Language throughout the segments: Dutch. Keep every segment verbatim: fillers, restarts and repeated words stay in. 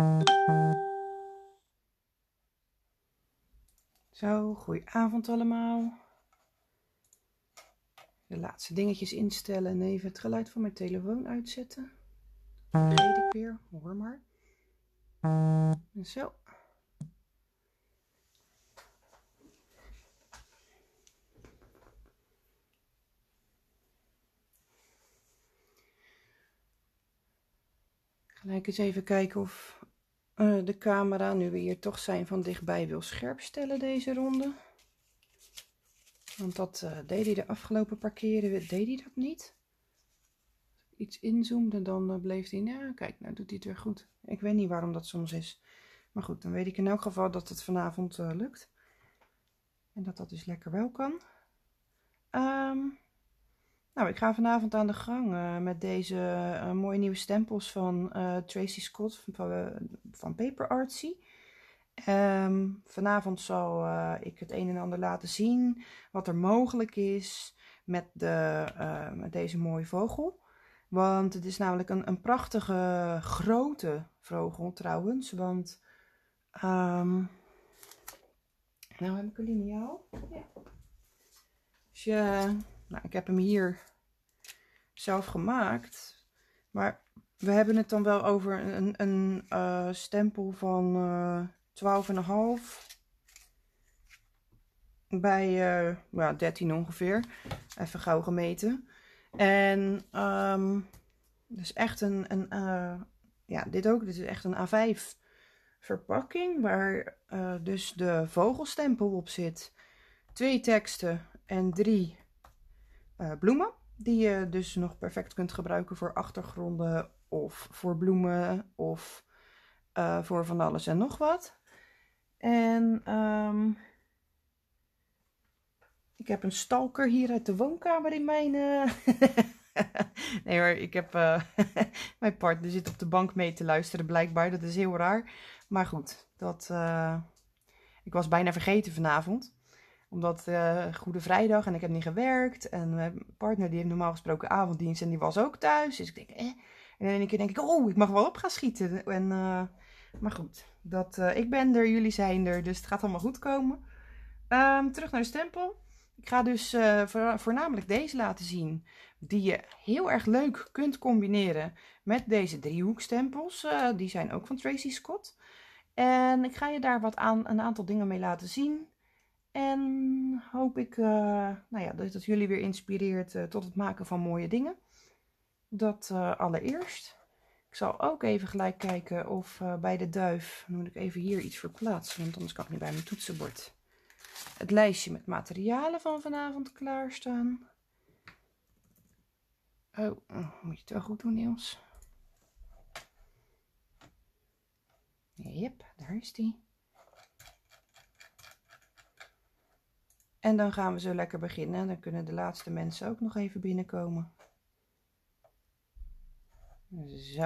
Zo, goedenavond allemaal. De laatste dingetjes instellen en even het geluid van mijn telefoon uitzetten. Vergeet ik weer, hoor maar. Zo. Gelijk eens even kijken of uh, de camera, nu we hier toch zijn, van dichtbij wil scherp stellen deze ronde. Want dat uh, deed hij de afgelopen paar keren, deed hij dat niet. Als ik iets inzoomde, dan uh, bleef hij, nou kijk, nou doet hij het weer goed. Ik weet niet waarom dat soms is. Maar goed, dan weet ik in elk geval dat het vanavond uh, lukt. En dat dat dus lekker wel kan. Um, nou, ik ga vanavond aan de gang uh, met deze uh, mooie nieuwe stempels van uh, Tracy Scott van, uh, van Paper Artsy. Um, vanavond zal uh, ik het een en ander laten zien wat er mogelijk is met, de, uh, met deze mooie vogel. Want het is namelijk een, een prachtige grote vogel trouwens. Want um, nou heb ik een liniaal. Ja. Dus je, nou, ik heb hem hier zelf gemaakt. Maar we hebben het dan wel over een, een uh, stempel van uh, twaalf komma vijf bij uh, ja, dertien ongeveer. Even gauw gemeten. En um, dus echt een, een uh, ja, dit ook. Dit is echt een A vijf verpakking waar uh, dus de vogelstempel op zit. Twee teksten en drie uh, bloemen. Die je dus nog perfect kunt gebruiken voor achtergronden of voor bloemen of uh, voor van alles en nog wat. En um, ik heb een stalker hier uit de woonkamer in mijn... Uh... nee hoor, ik heb... Uh... mijn partner zit op de bank mee te luisteren blijkbaar. Dat is heel raar. Maar goed, dat... Uh... ik was bijna vergeten vanavond. Omdat uh, Goede Vrijdag en ik heb niet gewerkt. En mijn partner die heeft normaal gesproken avonddienst en die was ook thuis. Dus ik denk, eh. En in één keer denk ik, oh, ik mag wel op gaan schieten. En, uh, maar goed, dat, uh, ik ben er, jullie zijn er. Dus het gaat allemaal goed komen. Um, terug naar de stempel. Ik ga dus uh, voor, voornamelijk deze laten zien. Die je heel erg leuk kunt combineren met deze driehoekstempels. Uh, die zijn ook van Tracy Scott. En ik ga je daar wat aan, een aantal dingen mee laten zien. En hoop ik uh, nou ja, dat het jullie weer inspireert uh, tot het maken van mooie dingen. Dat uh, allereerst. Ik zal ook even gelijk kijken of uh, bij de duif, dan moet ik even hier iets verplaatsen, want anders kan ik niet bij mijn toetsenbord het lijstje met materialen van vanavond klaarstaan. Oh, moet je het wel goed doen, Niels? Yep, daar is die. En dan gaan we zo lekker beginnen. Dan kunnen de laatste mensen ook nog even binnenkomen. Zo.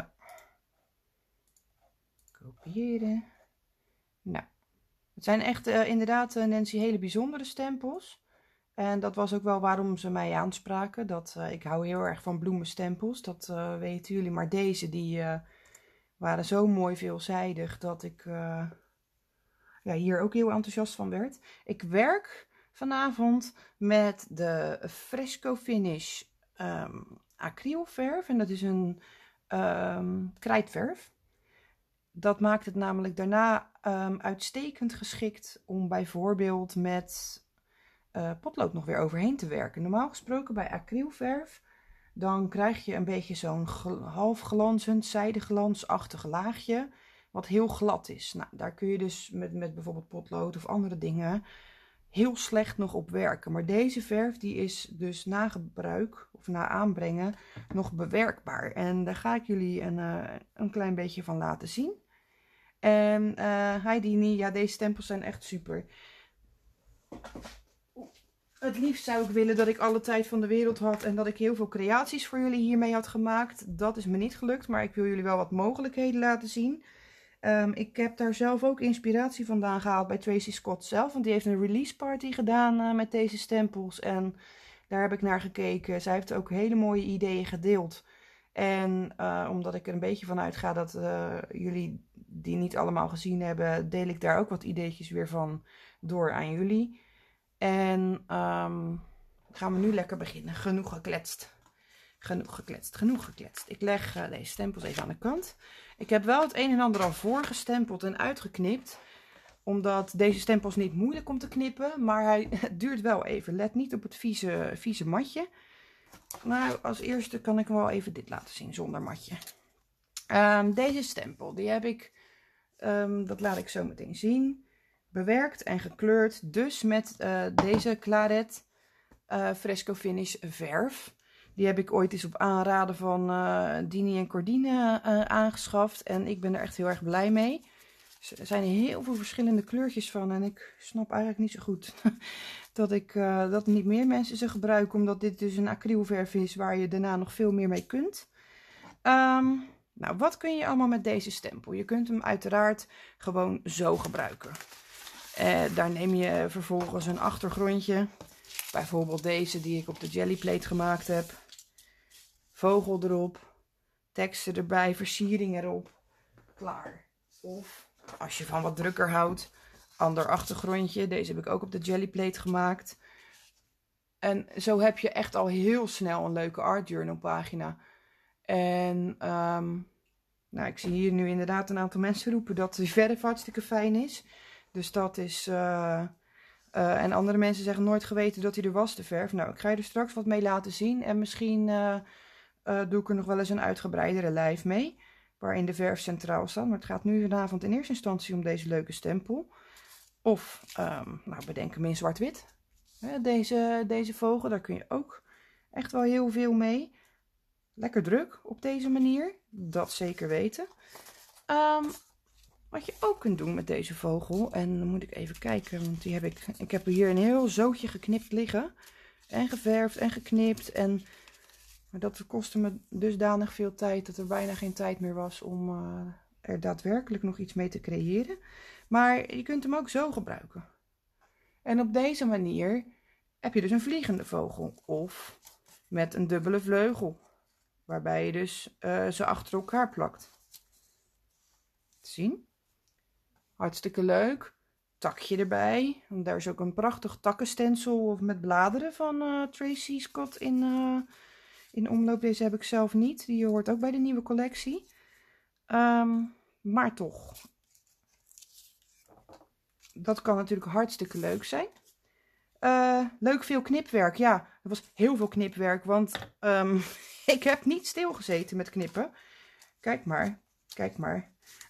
Kopiëren. Nou. Het zijn echt uh, inderdaad, uh, Nancy, hele bijzondere stempels. En dat was ook wel waarom ze mij aanspraken. Dat, uh, ik hou heel erg van bloemenstempels. Dat uh, weten jullie. Maar deze die uh, waren zo mooi veelzijdig dat ik uh, ja, hier ook heel enthousiast van werd. Ik werk vanavond met de Fresco Finish um, acrylverf. En dat is een um, krijtverf. Dat maakt het namelijk daarna um, uitstekend geschikt om bijvoorbeeld met uh, potlood nog weer overheen te werken. Normaal gesproken bij acrylverf, dan krijg je een beetje zo'n half glanzend, zijdeglansachtig laagje, wat heel glad is. Nou, daar kun je dus met, met bijvoorbeeld potlood of andere dingen heel slecht nog op werken. Maar deze verf die is dus na gebruik of na aanbrengen nog bewerkbaar. En daar ga ik jullie een, uh, een klein beetje van laten zien. En uh, Heidi, ja, deze stempels zijn echt super. Het liefst zou ik willen dat ik alle tijd van de wereld had en dat ik heel veel creaties voor jullie hiermee had gemaakt. Dat is me niet gelukt, maar ik wil jullie wel wat mogelijkheden laten zien. Um, ik heb daar zelf ook inspiratie vandaan gehaald bij Tracy Scott zelf. Want die heeft een release party gedaan uh, met deze stempels. En daar heb ik naar gekeken. Zij heeft ook hele mooie ideeën gedeeld. En uh, omdat ik er een beetje van uitga dat uh, jullie die niet allemaal gezien hebben, deel ik daar ook wat ideetjes weer van door aan jullie. En um, gaan we nu lekker beginnen. Genoeg gekletst. Genoeg gekletst, genoeg gekletst. Ik leg uh, deze stempels even aan de kant. Ik heb wel het een en ander al voorgestempeld en uitgeknipt. Omdat deze stempels niet moeilijk om te knippen. Maar hij, het duurt wel even. Let niet op het vieze, vieze matje. Nou, als eerste kan ik wel even dit laten zien zonder matje. Um, deze stempel, die heb ik, um, dat laat ik zo meteen zien, bewerkt en gekleurd. Dus met uh, deze Claret uh, Fresco Finish verf. Die heb ik ooit eens op aanraden van uh, Dini en Cordine uh, aangeschaft. En ik ben er echt heel erg blij mee. Er zijn heel veel verschillende kleurtjes van. En ik snap eigenlijk niet zo goed dat, ik, uh, dat niet meer mensen ze gebruiken. Omdat dit dus een acrylverf is waar je daarna nog veel meer mee kunt. Um, nou, wat kun je allemaal met deze stempel? Je kunt hem uiteraard gewoon zo gebruiken. Uh, daar neem je vervolgens een achtergrondje. Bijvoorbeeld deze die ik op de jellyplate gemaakt heb. Vogel erop. Teksten erbij. Versiering erop. Klaar. Of als je van wat drukker houdt. Ander achtergrondje. Deze heb ik ook op de jellyplate gemaakt. En zo heb je echt al heel snel een leuke art journal pagina. En um, nou, ik zie hier nu inderdaad een aantal mensen roepen dat de verf hartstikke fijn is. Dus dat is... Uh, uh, en andere mensen zeggen nooit geweten dat hij er was, de verf. Nou, ik ga je er straks wat mee laten zien. En misschien uh, uh, doe ik er nog wel eens een uitgebreidere live mee. Waarin de verf centraal staat. Maar het gaat nu vanavond in eerste instantie om deze leuke stempel. Of, um, nou, bedenk hem in zwart-wit. Deze, deze vogel, daar kun je ook echt wel heel veel mee. Lekker druk op deze manier. Dat zeker weten. Um, wat je ook kunt doen met deze vogel. En dan moet ik even kijken. Want die heb ik. Ik heb hier een heel zootje geknipt liggen. En geverfd en geknipt. En maar dat kostte me dusdanig veel tijd. Dat er bijna geen tijd meer was om uh, er daadwerkelijk nog iets mee te creëren. Maar je kunt hem ook zo gebruiken. En op deze manier heb je dus een vliegende vogel. Of met een dubbele vleugel. Waarbij je dus uh, ze achter elkaar plakt. Zien? Hartstikke leuk. Takje erbij. En daar is ook een prachtig takkenstencil met bladeren van uh, Tracy Scott in, uh, in omloop. Deze heb ik zelf niet. Die hoort ook bij de nieuwe collectie. Um, maar toch. Dat kan natuurlijk hartstikke leuk zijn. Uh, leuk veel knipwerk. Ja, er was heel veel knipwerk. Want um, ik heb niet stilgezeten met knippen. Kijk maar. Kijk maar.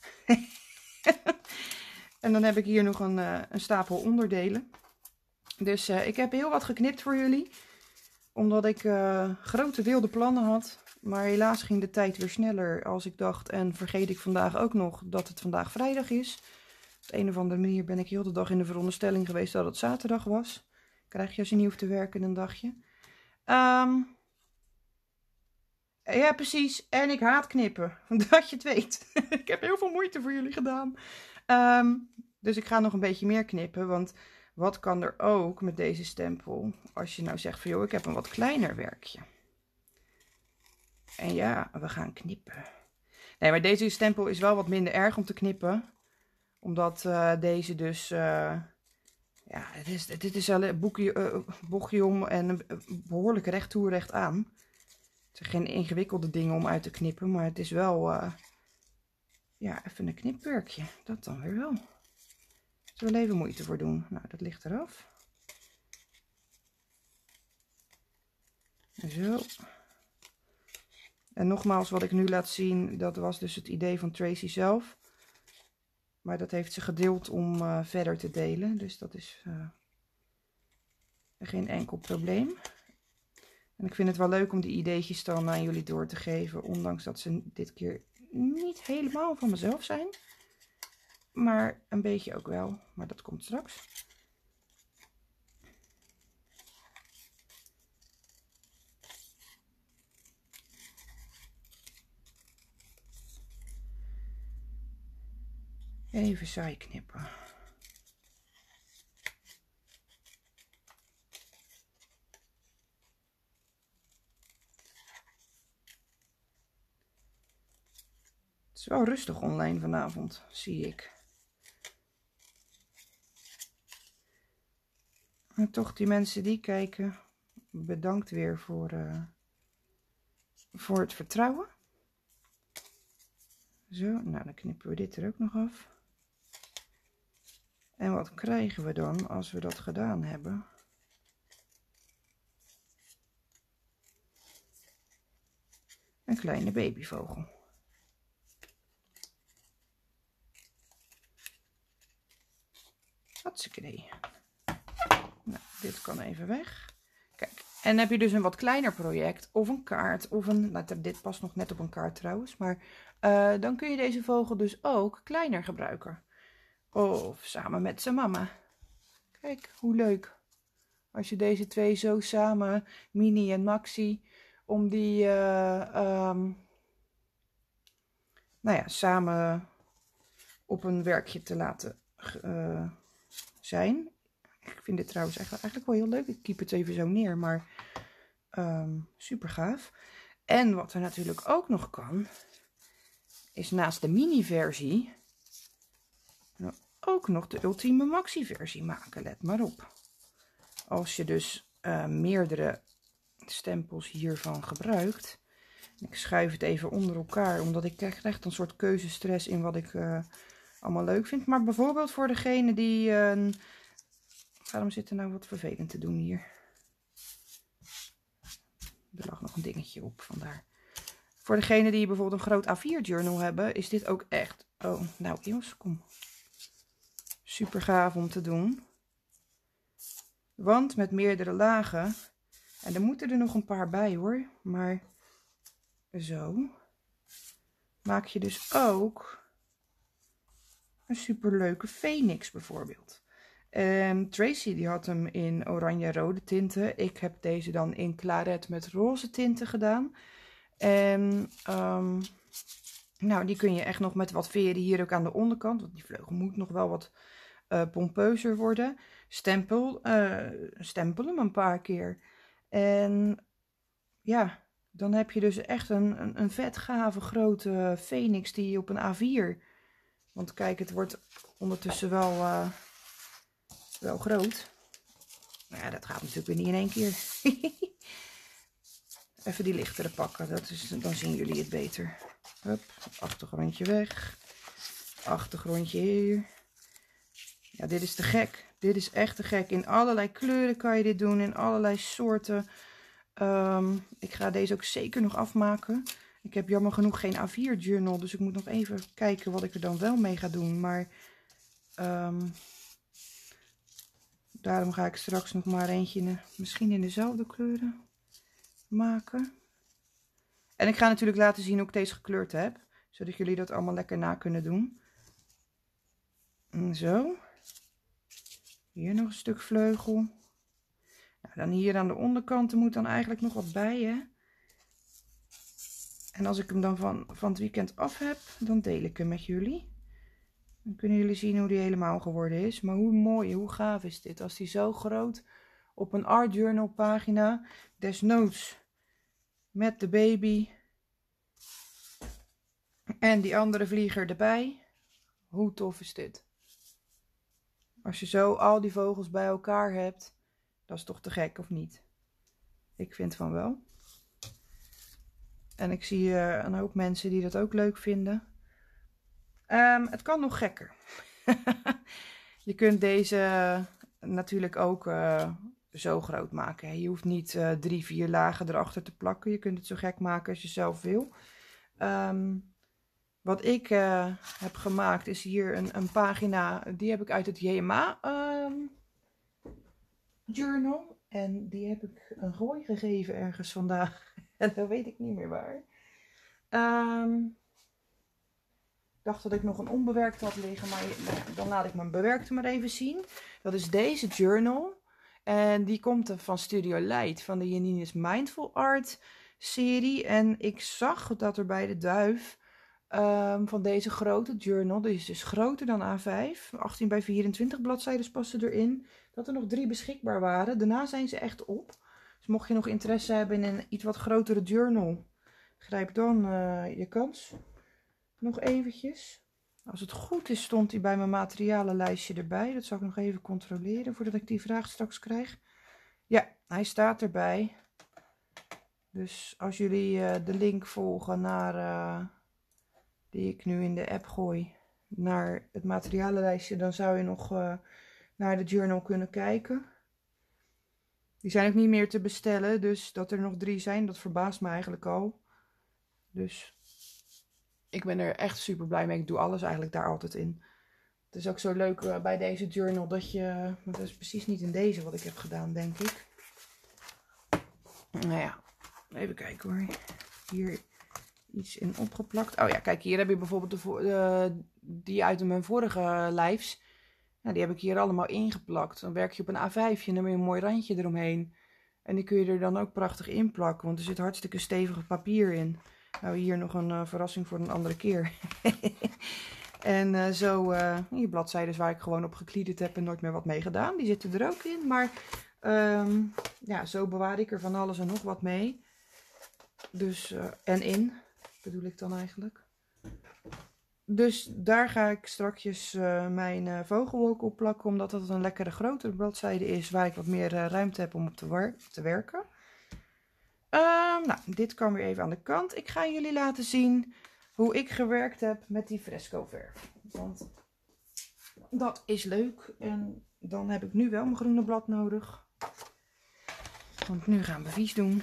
En dan heb ik hier nog een, uh, een stapel onderdelen. Dus uh, ik heb heel wat geknipt voor jullie. Omdat ik uh, grote wilde plannen had. Maar helaas ging de tijd weer sneller als ik dacht. En vergeet ik vandaag ook nog dat het vandaag vrijdag is. Op de een of andere manier ben ik heel de dag in de veronderstelling geweest dat het zaterdag was. Krijg je als je niet hoeft te werken een dagje. Um, ja, precies. En ik haat knippen. Dat je het weet. Ik heb heel veel moeite voor jullie gedaan. Um, dus ik ga nog een beetje meer knippen. Want wat kan er ook met deze stempel? Als je nou zegt van joh, ik heb een wat kleiner werkje. En ja, we gaan knippen. Nee, maar deze stempel is wel wat minder erg om te knippen. Omdat uh, deze dus... Uh, ja, dit is, dit is een boekje, uh, bochtje om en een behoorlijk recht toe, recht aan. Het zijn geen ingewikkelde dingen om uit te knippen, maar het is wel, uh, ja, even een knipwerkje. Dat dan weer wel. Zullen we er even moeite voor doen. Nou, dat ligt eraf. Zo. En nogmaals, wat ik nu laat zien, dat was dus het idee van Tracy zelf. Maar dat heeft ze gedeeld om uh, verder te delen. Dus dat is uh, geen enkel probleem. En ik vind het wel leuk om die ideetjes dan aan jullie door te geven. Ondanks dat ze dit keer niet helemaal van mezelf zijn. Maar een beetje ook wel. Maar dat komt straks. Even saai knippen. is wel rustig online vanavond, zie ik. En toch die mensen die kijken, bedankt weer voor, uh, voor het vertrouwen. Zo, nou dan knippen we dit er ook nog af. En wat krijgen we dan als we dat gedaan hebben? Een kleine babyvogel. Hartstikke idee. Nou, dit kan even weg. Kijk, en heb je dus een wat kleiner project of een kaart of een... Nou, dit past nog net op een kaart trouwens, maar uh, dan kun je deze vogel dus ook kleiner gebruiken. Of samen met zijn mama. Kijk, hoe leuk. Als je deze twee zo samen, Mini en Maxi, om die uh, um, nou ja, samen op een werkje te laten uh, zijn. Ik vind dit trouwens eigenlijk wel heel leuk. Ik keep het even zo neer, maar um, super gaaf. En wat er natuurlijk ook nog kan, is naast de mini versie ook nog de ultieme maxi versie maken. Let maar op. Als je dus uh, meerdere stempels hiervan gebruikt. Ik schuif het even onder elkaar, omdat ik krijg echt een soort keuzestress in wat ik uh, allemaal leuk vind. Maar bijvoorbeeld voor degene die... Uh, waarom zit er nou wat vervelend te doen hier? Er lag nog een dingetje op, vandaar. Voor degene die bijvoorbeeld een groot A vier journal hebben, is dit ook echt... Oh, nou jongens, kom. Super gaaf om te doen. Want met meerdere lagen... En er moeten er nog een paar bij hoor. Maar zo. Maak je dus ook een superleuke Phoenix bijvoorbeeld. En Tracy die had hem in oranje-rode tinten. Ik heb deze dan in claret met roze tinten gedaan. En um, nou, die kun je echt nog met wat veren hier ook aan de onderkant. Want die vleugel moet nog wel wat uh, pompeuzer worden. Stempel, uh, stempel hem een paar keer. En ja, dan heb je dus echt een, een, een vet gave grote Phoenix die je op een A vier... Want kijk, het wordt ondertussen wel, uh, wel groot. Nou ja, dat gaat natuurlijk weer niet in één keer. Even die lichtere pakken, dat is, dan zien jullie het beter. Hup, achtergrondje weg. Achtergrondje hier. Ja, dit is te gek. Dit is echt te gek. In allerlei kleuren kan je dit doen. In allerlei soorten. Um, ik ga deze ook zeker nog afmaken. Ik heb jammer genoeg geen A vier journal. Dus ik moet nog even kijken wat ik er dan wel mee ga doen. Maar um, daarom ga ik straks nog maar eentje in de, misschien in dezelfde kleuren maken. En ik ga natuurlijk laten zien hoe ik deze gekleurd heb. Zodat jullie dat allemaal lekker na kunnen doen. En zo. Hier nog een stuk vleugel. Nou, dan hier aan de onderkant er moet dan eigenlijk nog wat bij, hè. En als ik hem dan van, van het weekend af heb, dan deel ik hem met jullie. Dan kunnen jullie zien hoe die helemaal geworden is. Maar hoe mooi, hoe gaaf is dit. Als die zo groot op een art journal pagina, desnoods met de baby en die andere vlieger erbij. Hoe tof is dit? Als je zo al die vogels bij elkaar hebt, dat is toch te gek, of niet? Ik vind van wel. En ik zie uh, een hoop mensen die dat ook leuk vinden. Um, het kan nog gekker. Je kunt deze uh, natuurlijk ook uh, zo groot maken. Hè. Je hoeft niet uh, drie, vier lagen erachter te plakken. Je kunt het zo gek maken als je zelf wil. Um, wat ik uh, heb gemaakt is hier een, een pagina. Die heb ik uit het J M A um, journal. En die heb ik een gooi gegeven ergens vandaag. En dat weet ik niet meer waar. Um, ik dacht dat ik nog een onbewerkt had liggen. Maar dan laat ik mijn bewerkte maar even zien. Dat is deze journal. En die komt van Studio Light. Van de Janine's Mindful Art serie. En ik zag dat er bij de duif um, van deze grote journal. Die is dus groter dan A vijf. achttien bij vierentwintig bladzijden passen erin. Dat er nog drie beschikbaar waren. Daarna zijn ze echt op. Dus mocht je nog interesse hebben in een iets wat grotere journal, grijp dan uh, je kans. nog eventjes. Als het goed is stond hij bij mijn materialenlijstje erbij. Dat zal ik nog even controleren voordat ik die vraag straks krijg. Ja, hij staat erbij. Dus als jullie uh, de link volgen naar, uh, die ik nu in de app gooi, naar het materialenlijstje, dan zou je nog uh, naar de journal kunnen kijken. Die zijn ook niet meer te bestellen, dus dat er nog drie zijn, dat verbaast me eigenlijk al. Dus ik ben er echt super blij mee. Ik doe alles eigenlijk daar altijd in. Het is ook zo leuk uh, bij deze journal dat je, want dat is precies niet in deze wat ik heb gedaan, denk ik. Nou ja, even kijken hoor. Hier iets in opgeplakt. Oh ja, kijk, hier heb je bijvoorbeeld de, uh, die uit mijn vorige lives. Nou, die heb ik hier allemaal ingeplakt. Dan werk je op een A vijfje en dan heb je een mooi randje eromheen. En die kun je er dan ook prachtig in plakken, want er zit hartstikke stevig papier in. Nou, hier nog een uh, verrassing voor een andere keer. En uh, zo, uh, hier bladzijden waar ik gewoon op gekliederd heb en nooit meer wat mee gedaan. Die zitten er ook in, maar um, ja, zo bewaar ik er van alles en nog wat mee. Dus, uh, en in, bedoel ik dan eigenlijk. Dus daar ga ik straks uh, mijn uh, vogelwolk op plakken, omdat dat een lekkere grotere bladzijde is, waar ik wat meer uh, ruimte heb om op te, te werken. Uh, nou, dit kan weer even aan de kant. Ik ga jullie laten zien hoe ik gewerkt heb met die fresco verf. Want dat is leuk. En dan heb ik nu wel mijn groene blad nodig. Want nu gaan we vies doen.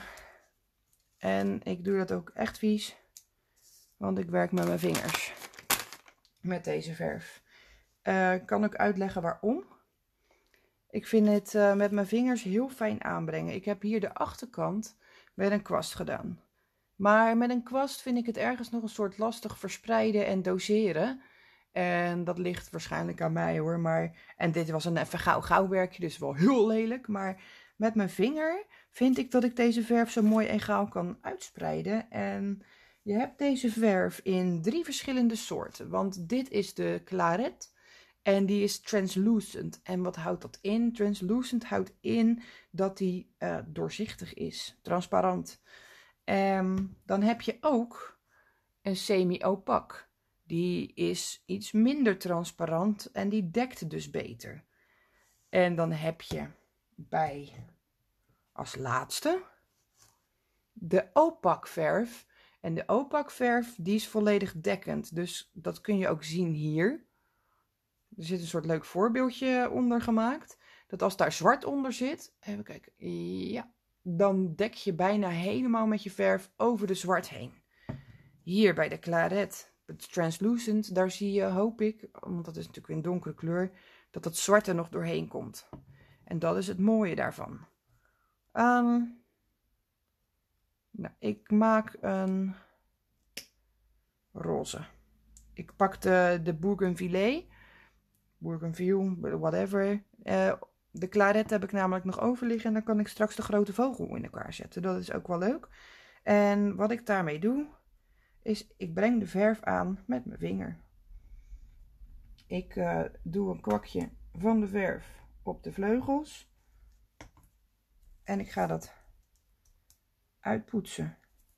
En ik doe dat ook echt vies. Want ik werk met mijn vingers. Met deze verf. Uh, ik kan ook uitleggen waarom. Ik vind het uh, met mijn vingers heel fijn aanbrengen. Ik heb hier de achterkant met een kwast gedaan. Maar met een kwast vind ik het ergens nog een soort lastig verspreiden en doseren. En dat ligt waarschijnlijk aan mij hoor. Maar, en dit was een even gauw gauw werkje, dus wel heel lelijk. Maar met mijn vinger vind ik dat ik deze verf zo mooi en gauw kan uitspreiden. En je hebt deze verf in drie verschillende soorten. Want dit is de Claret. En die is translucent. En wat houdt dat in? Translucent houdt in dat die uh, doorzichtig is. Transparant. Um, dan heb je ook een semi-opak. Die is iets minder transparant en die dekt dus beter. En dan heb je bij als laatste de opak verf. En de opak verf die is volledig dekkend. Dus dat kun je ook zien hier. Er zit een soort leuk voorbeeldje onder gemaakt. Dat als daar zwart onder zit, even kijken, ja, dan dek je bijna helemaal met je verf over de zwart heen. Hier bij de Claret, het translucent, daar zie je, hoop ik, want dat is natuurlijk weer een donkere kleur, dat het zwart er nog doorheen komt. En dat is het mooie daarvan. Um, nou, ik maak een roze. Ik pak de, de Bougainvillea. Bougainville, whatever. Uh, de Claret heb ik namelijk nog over liggen en dan kan ik straks de grote vogel in elkaar zetten. Dat is ook wel leuk. En wat ik daarmee doe, is ik breng de verf aan met mijn vinger. Ik uh, doe een kwakje van de verf op de vleugels. En ik ga dat uitpoetsen.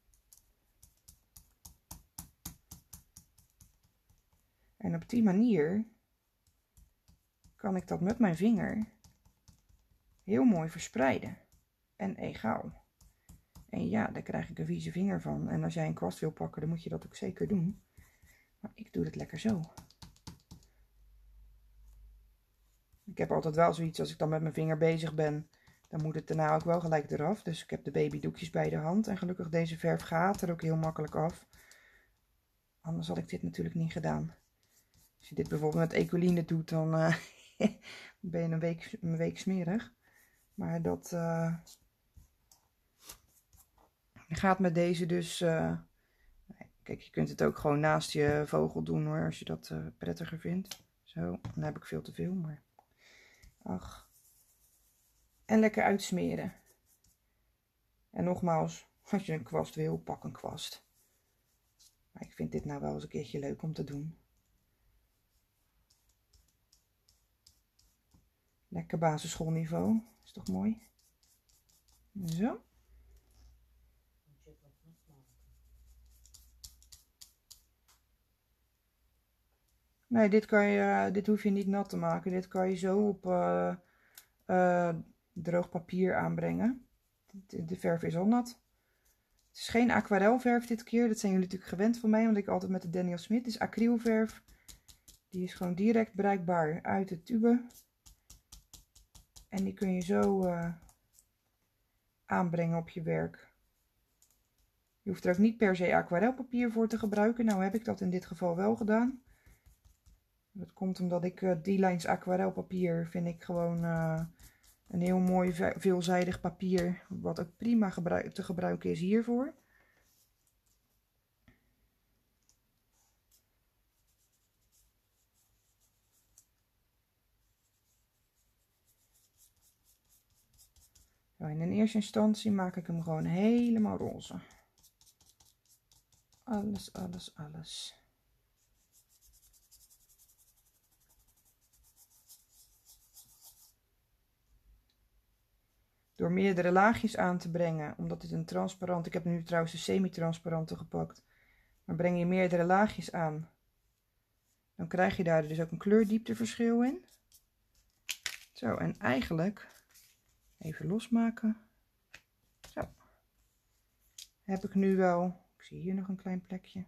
En op die manier kan ik dat met mijn vinger heel mooi verspreiden. En egaal. En ja, daar krijg ik een vieze vinger van. En als jij een kwast wil pakken, dan moet je dat ook zeker doen. Maar ik doe het lekker zo. Ik heb altijd wel zoiets, als ik dan met mijn vinger bezig ben, dan moet het daarna ook wel gelijk eraf. Dus ik heb de babydoekjes bij de hand. En gelukkig deze verf gaat er ook heel makkelijk af. Anders had ik dit natuurlijk niet gedaan. Als je dit bijvoorbeeld met Ecoline doet, dan uh, ben je een week, een week smerig. Maar dat uh, gaat met deze dus... Uh, kijk, je kunt het ook gewoon naast je vogel doen hoor, als je dat uh, prettiger vindt. Zo, dan heb ik veel te veel, maar... Ach. En lekker uitsmeren. En nogmaals, als je een kwast wil, pak een kwast. Maar ik vind dit nou wel eens een keertje leuk om te doen. Lekker basisschoolniveau. Is toch mooi? Zo. Nee, dit, kan je, dit hoef je niet nat te maken. Dit kan je zo op uh, uh, droog papier aanbrengen. De, de verf is al nat. Het is geen aquarelverf dit keer. Dat zijn jullie natuurlijk gewend van mij, want ik altijd met de Daniel Smit. Het is acrylverf. Die is gewoon direct bereikbaar uit de tube. En die kun je zo uh, aanbrengen op je werk. Je hoeft er ook niet per se aquarelpapier voor te gebruiken. Nou heb ik dat in dit geval wel gedaan. Dat komt omdat ik uh, D-Lines aquarelpapier vind ik gewoon uh, een heel mooi veelzijdig papier. Wat ook prima gebruik te gebruiken is hiervoor. Nou, in eerste instantie maak ik hem gewoon helemaal roze. Alles, alles, alles. Door meerdere laagjes aan te brengen, omdat dit een transparant, ik heb nu trouwens de semi-transparante gepakt, maar breng je meerdere laagjes aan, dan krijg je daar dus ook een kleurdiepteverschil in. Zo, en eigenlijk, even losmaken, zo, heb ik nu wel, ik zie hier nog een klein plekje,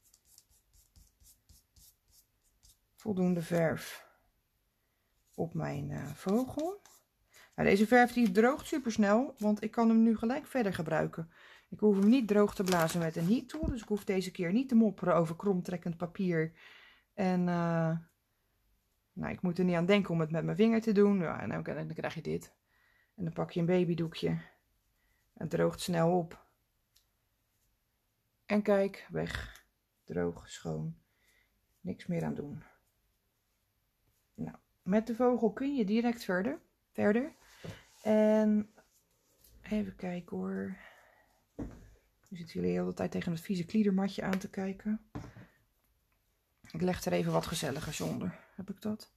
voldoende verf op mijn uh, vogel. Nou, deze verf die droogt super snel, want ik kan hem nu gelijk verder gebruiken. Ik hoef hem niet droog te blazen met een heat tool, dus ik hoef deze keer niet te mopperen over kromtrekkend papier. En uh, nou, ik moet er niet aan denken om het met mijn vinger te doen. Ja, en dan, dan krijg je dit. En dan pak je een babydoekje. Het droogt snel op. En kijk, weg. Droog, schoon. Niks meer aan doen. Nou, met de vogel kun je direct verder. verder. En even kijken hoor. Nu zitten jullie de hele tijd tegen het vieze kliedermatje aan te kijken. Ik leg er even wat gezelligers onder. Heb ik dat?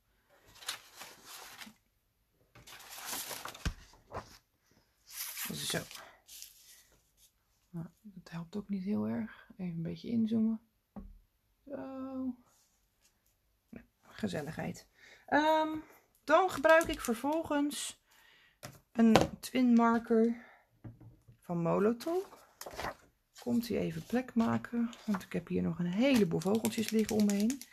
Zo. Nou, dat helpt ook niet heel erg. Even een beetje inzoomen. Zo. Gezelligheid. Um, dan gebruik ik vervolgens een twin marker van Molotow. Komt hij even plek maken, want ik heb hier nog een heleboel vogeltjes liggen om me heen.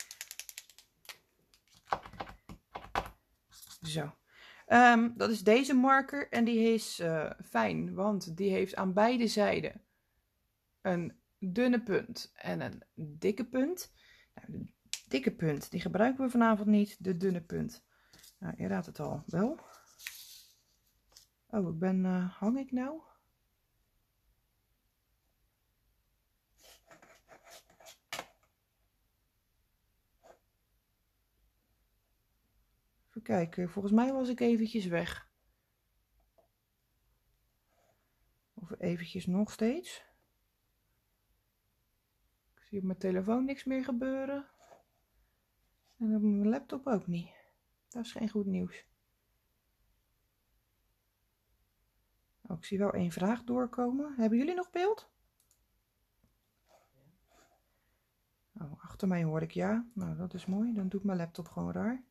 Zo. Um, dat is deze marker en die is uh, fijn, want die heeft aan beide zijden een dunne punt en een dikke punt. Nou, de dikke punt, die gebruiken we vanavond niet. De dunne punt, nou, je raadt het al wel. Oh, ik ben, uh, hang ik nou? Even kijken, volgens mij was ik eventjes weg. Of eventjes nog steeds. Ik zie op mijn telefoon niks meer gebeuren. En op mijn laptop ook niet. Dat is geen goed nieuws. Oh, ik zie wel één vraag doorkomen. Hebben jullie nog beeld? Oh, achter mij hoor ik ja. Nou, dat is mooi. Dan doet mijn laptop gewoon raar.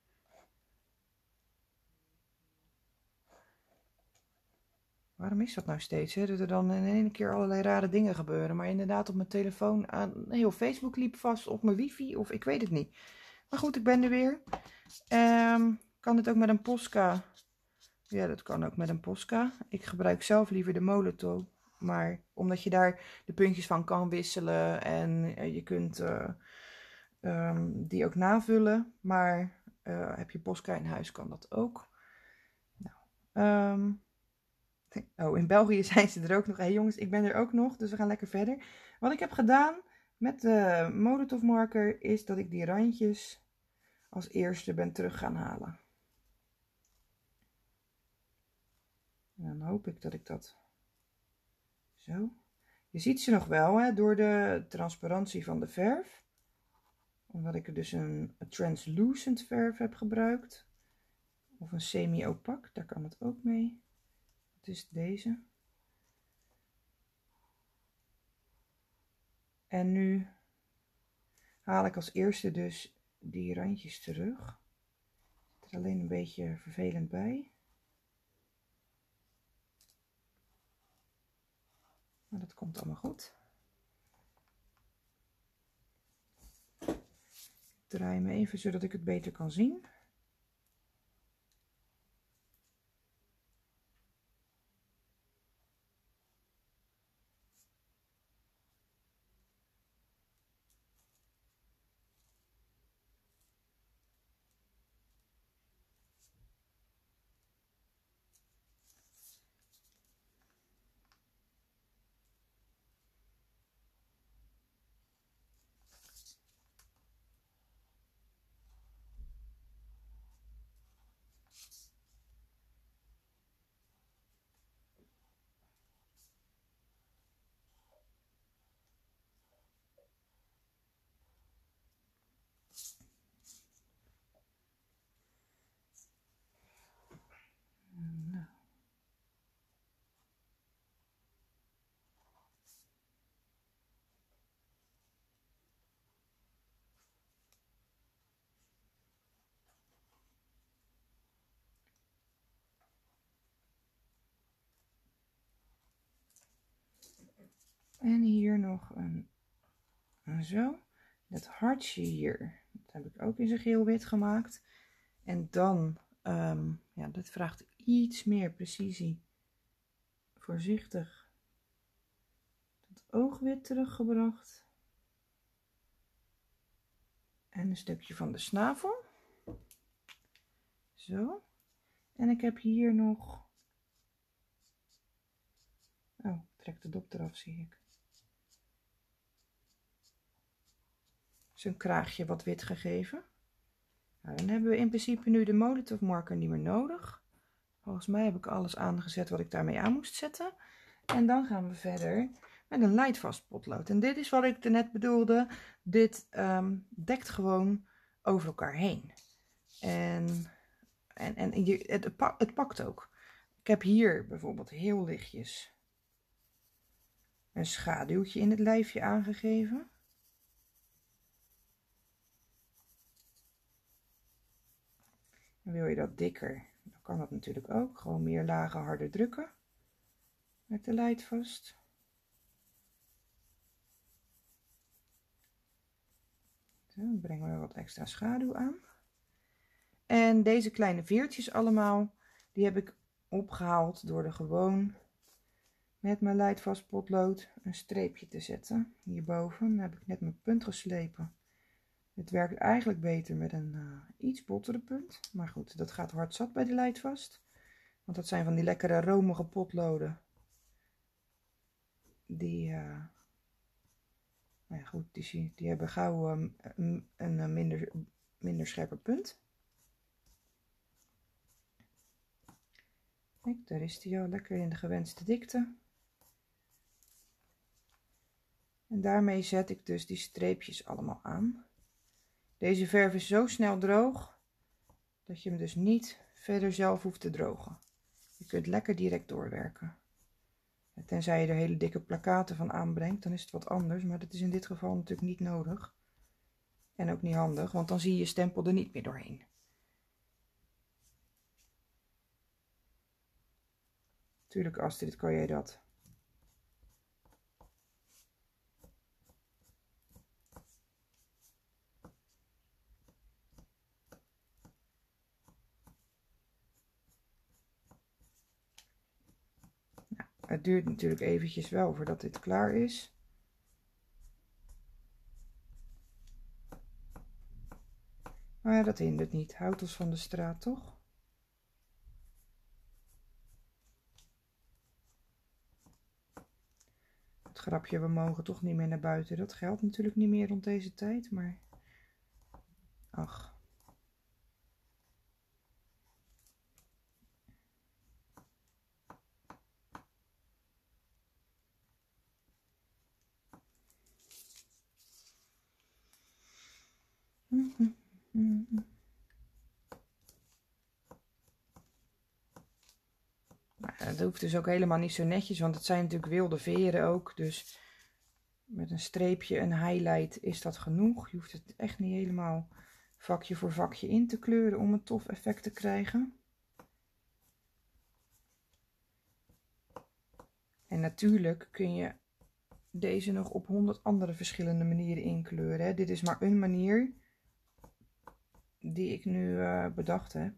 Waarom is dat nou steeds? Hè? Dat er dan in één keer allerlei rare dingen gebeuren. Maar inderdaad op mijn telefoon aan heel Facebook liep vast. Op mijn wifi of ik weet het niet. Maar goed, ik ben er weer. Um, kan het ook met een Posca? Ja, dat kan ook met een Posca. Ik gebruik zelf liever de Molotow. Maar omdat je daar de puntjes van kan wisselen. En uh, je kunt uh, um, die ook navullen. Maar uh, heb je Posca in huis, kan dat ook. Nou, um, oh, in België zijn ze er ook nog. Hé hey, jongens, ik ben er ook nog. Dus we gaan lekker verder. Wat ik heb gedaan met de Molotow marker is dat ik die randjes als eerste ben terug gaan halen. En dan hoop ik dat ik dat zo. Je ziet ze nog wel, hè, door de transparantie van de verf. Omdat ik er dus een, een translucent verf heb gebruikt. Of een semi-opak, daar kan het ook mee. Dat is deze. En nu haal ik als eerste dus die randjes terug. Zit er alleen een beetje vervelend bij. Maar dat komt allemaal goed. Ik draai me even zodat ik het beter kan zien. Nou. En hier nog een, een zo. Dat hartje hier, dat heb ik ook in zijn geel-wit gemaakt. En dan, um, ja, dat vraagt iets meer precisie. Voorzichtig het oogwit teruggebracht. En een stukje van de snavel. Zo. En ik heb hier nog... Oh, trek de dop eraf, zie ik. Zijn kraagje wat wit gegeven. Nou, dan hebben we in principe nu de Molotow marker niet meer nodig. Volgens mij heb ik alles aangezet wat ik daarmee aan moest zetten. En dan gaan we verder met een Lightfast potlood. En dit is wat ik er net bedoelde. Dit um, dekt gewoon over elkaar heen. En, en, en je, het, het pakt ook. Ik heb hier bijvoorbeeld heel lichtjes een schaduwtje in het lijfje aangegeven. En wil je dat dikker, dan kan dat natuurlijk ook. Gewoon meer lagen harder drukken met de Lightfast. Zo, dan brengen we wat extra schaduw aan. En deze kleine veertjes allemaal, die heb ik opgehaald door er gewoon met mijn Lightfast potlood een streepje te zetten. Hierboven dan heb ik net mijn punt geslepen. Het werkt eigenlijk beter met een uh, iets bottere punt. Maar goed, dat gaat hard zat bij de Lightfast. Want dat zijn van die lekkere romige potloden. Die, uh, nou ja, goed, die, die hebben gauw um, een, een minder, minder scherpe punt. Kijk, daar is die al lekker in de gewenste dikte. En daarmee zet ik dus die streepjes allemaal aan. Deze verf is zo snel droog dat je hem dus niet verder zelf hoeft te drogen. Je kunt lekker direct doorwerken. Tenzij je er hele dikke plakkaten van aanbrengt, dan is het wat anders. Maar dat is in dit geval natuurlijk niet nodig. En ook niet handig, want dan zie je je stempel er niet meer doorheen. Tuurlijk, Astrid, kan jij dat. Nou, het duurt natuurlijk eventjes wel voordat dit klaar is. Maar dat hindert niet. Houd ons van de straat, toch? Het grapje, we mogen toch niet meer naar buiten. Dat geldt natuurlijk niet meer rond deze tijd, maar... Ach. Mm-hmm. Mm-hmm. Het hoeft dus ook helemaal niet zo netjes, want het zijn natuurlijk wilde veren ook. Dus met een streepje, een highlight is dat genoeg. Je hoeft het echt niet helemaal vakje voor vakje in te kleuren om een tof effect te krijgen. En natuurlijk kun je deze nog op honderd andere verschillende manieren inkleuren. Hè. Dit is maar een manier die ik nu uh, bedacht heb.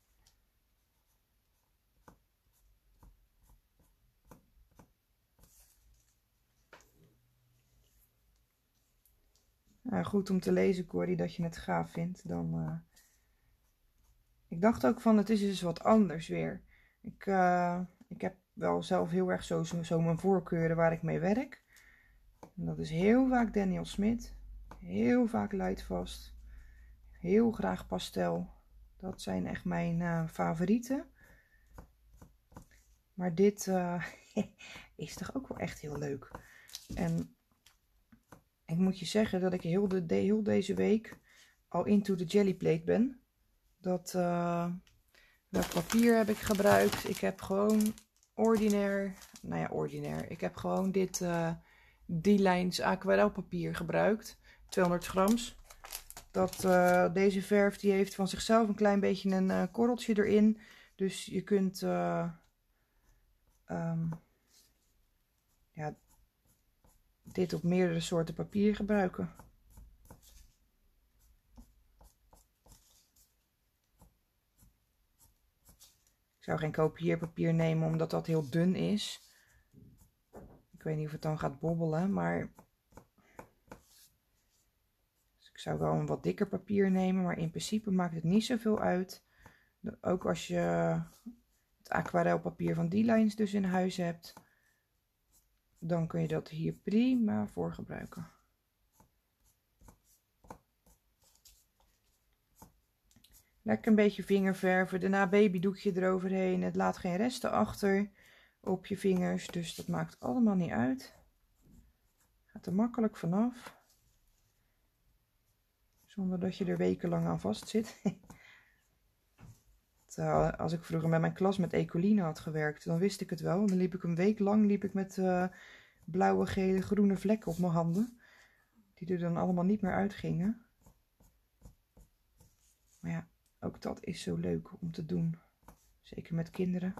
Uh, goed om te lezen, Corrie, dat je het gaaf vindt. Dan, uh... Ik dacht ook van, het is dus wat anders weer. Ik, uh, ik heb wel zelf heel erg zo, zo, zo mijn voorkeuren waar ik mee werk. En dat is heel vaak Daniel Smit. Heel vaak Leidvast. Heel graag pastel. Dat zijn echt mijn uh, favorieten. Maar dit uh, is toch ook wel echt heel leuk. En ik moet je zeggen dat ik heel, de, de, heel deze week al into de jellyplate ben. Dat, uh, welk papier heb ik gebruikt? Ik heb gewoon ordinair, nou ja ordinair. Ik heb gewoon dit uh, D-Lines aquarelpapier gebruikt. tweehonderd grams. Dat, uh, deze verf die heeft van zichzelf een klein beetje een uh, korreltje erin. Dus je kunt uh, um, ja, dit op meerdere soorten papier gebruiken. Ik zou geen kopieerpapier nemen omdat dat heel dun is. Ik weet niet of het dan gaat bobbelen, maar dus ik zou wel een wat dikker papier nemen, maar in principe maakt het niet zoveel uit. Ook als je het aquarelpapier van D-Lines dus in huis hebt, dan kun je dat hier prima voor gebruiken. Lekker een beetje vingerverven, daarna babydoekje eroverheen. Het laat geen resten achter op je vingers, dus dat maakt allemaal niet uit. Gaat er makkelijk vanaf. Zonder dat je er wekenlang aan vast zit. Als ik vroeger met mijn klas met Ecoline had gewerkt, dan wist ik het wel. Dan liep ik een week lang liep ik met uh, blauwe, gele, groene vlekken op mijn handen. Die er dan allemaal niet meer uitgingen. Maar ja, ook dat is zo leuk om te doen. Zeker met kinderen.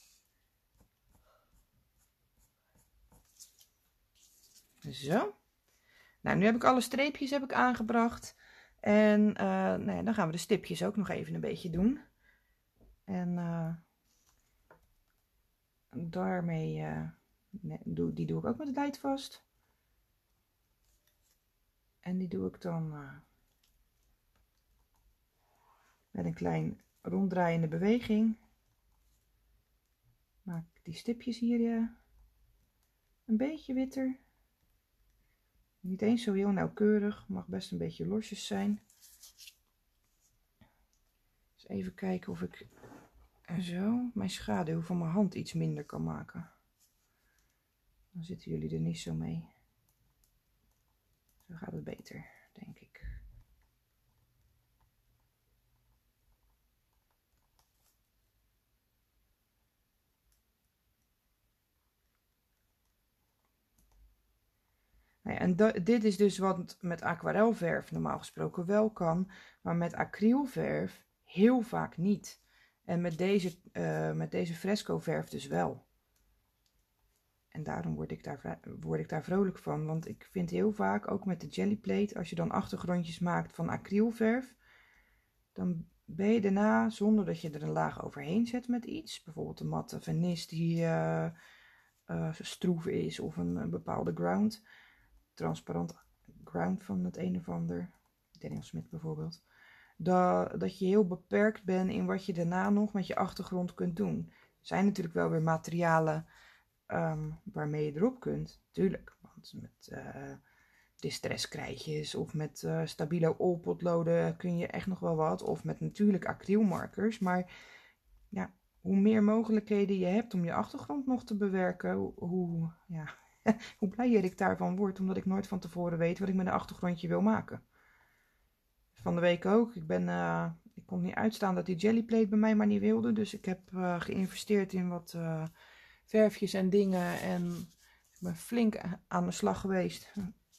Zo. Nou, nu heb ik alle streepjes heb ik aangebracht. En uh, nou ja, dan gaan we de stipjes ook nog even een beetje doen. En uh, daarmee, uh, nee, doe, die doe ik ook met Leidvast. En die doe ik dan uh, met een klein ronddraaiende beweging. Maak ik die stipjes hier uh, een beetje witter. Niet eens zo heel nauwkeurig, mag best een beetje losjes zijn. Dus even kijken of ik zo mijn schaduw van mijn hand iets minder kan maken. Dan zitten jullie er niet zo mee. Zo gaat het beter, denk ik. Nou ja, en dit is dus wat met aquarelverf normaal gesproken wel kan, maar met acrylverf heel vaak niet. En met deze, uh, met deze fresco verf dus wel. En daarom word ik, daar, word ik daar vrolijk van. Want ik vind heel vaak, ook met de jellyplate, als je dan achtergrondjes maakt van acrylverf, dan ben je daarna, zonder dat je er een laag overheen zet met iets, bijvoorbeeld een matte vernis die uh, uh, stroef is, of een, een bepaalde ground, transparant ground van het een of ander, Daniel Smit bijvoorbeeld, dat, dat je heel beperkt bent in wat je daarna nog met je achtergrond kunt doen. Er zijn natuurlijk wel weer materialen um, waarmee je erop kunt, tuurlijk, want met uh, distresskrijtjes of met uh, stabilo olpotloden kun je echt nog wel wat, of met natuurlijk acrylmarkers, maar ja, hoe meer mogelijkheden je hebt om je achtergrond nog te bewerken, hoe, hoe ja, hoe blijer ik daarvan word, omdat ik nooit van tevoren weet wat ik met een achtergrondje wil maken. Van de week ook. Ik, ben, uh, ik kon niet uitstaan dat die jellyplate bij mij maar niet wilde. Dus ik heb uh, geïnvesteerd in wat uh, verfjes en dingen. En ik ben flink aan de slag geweest.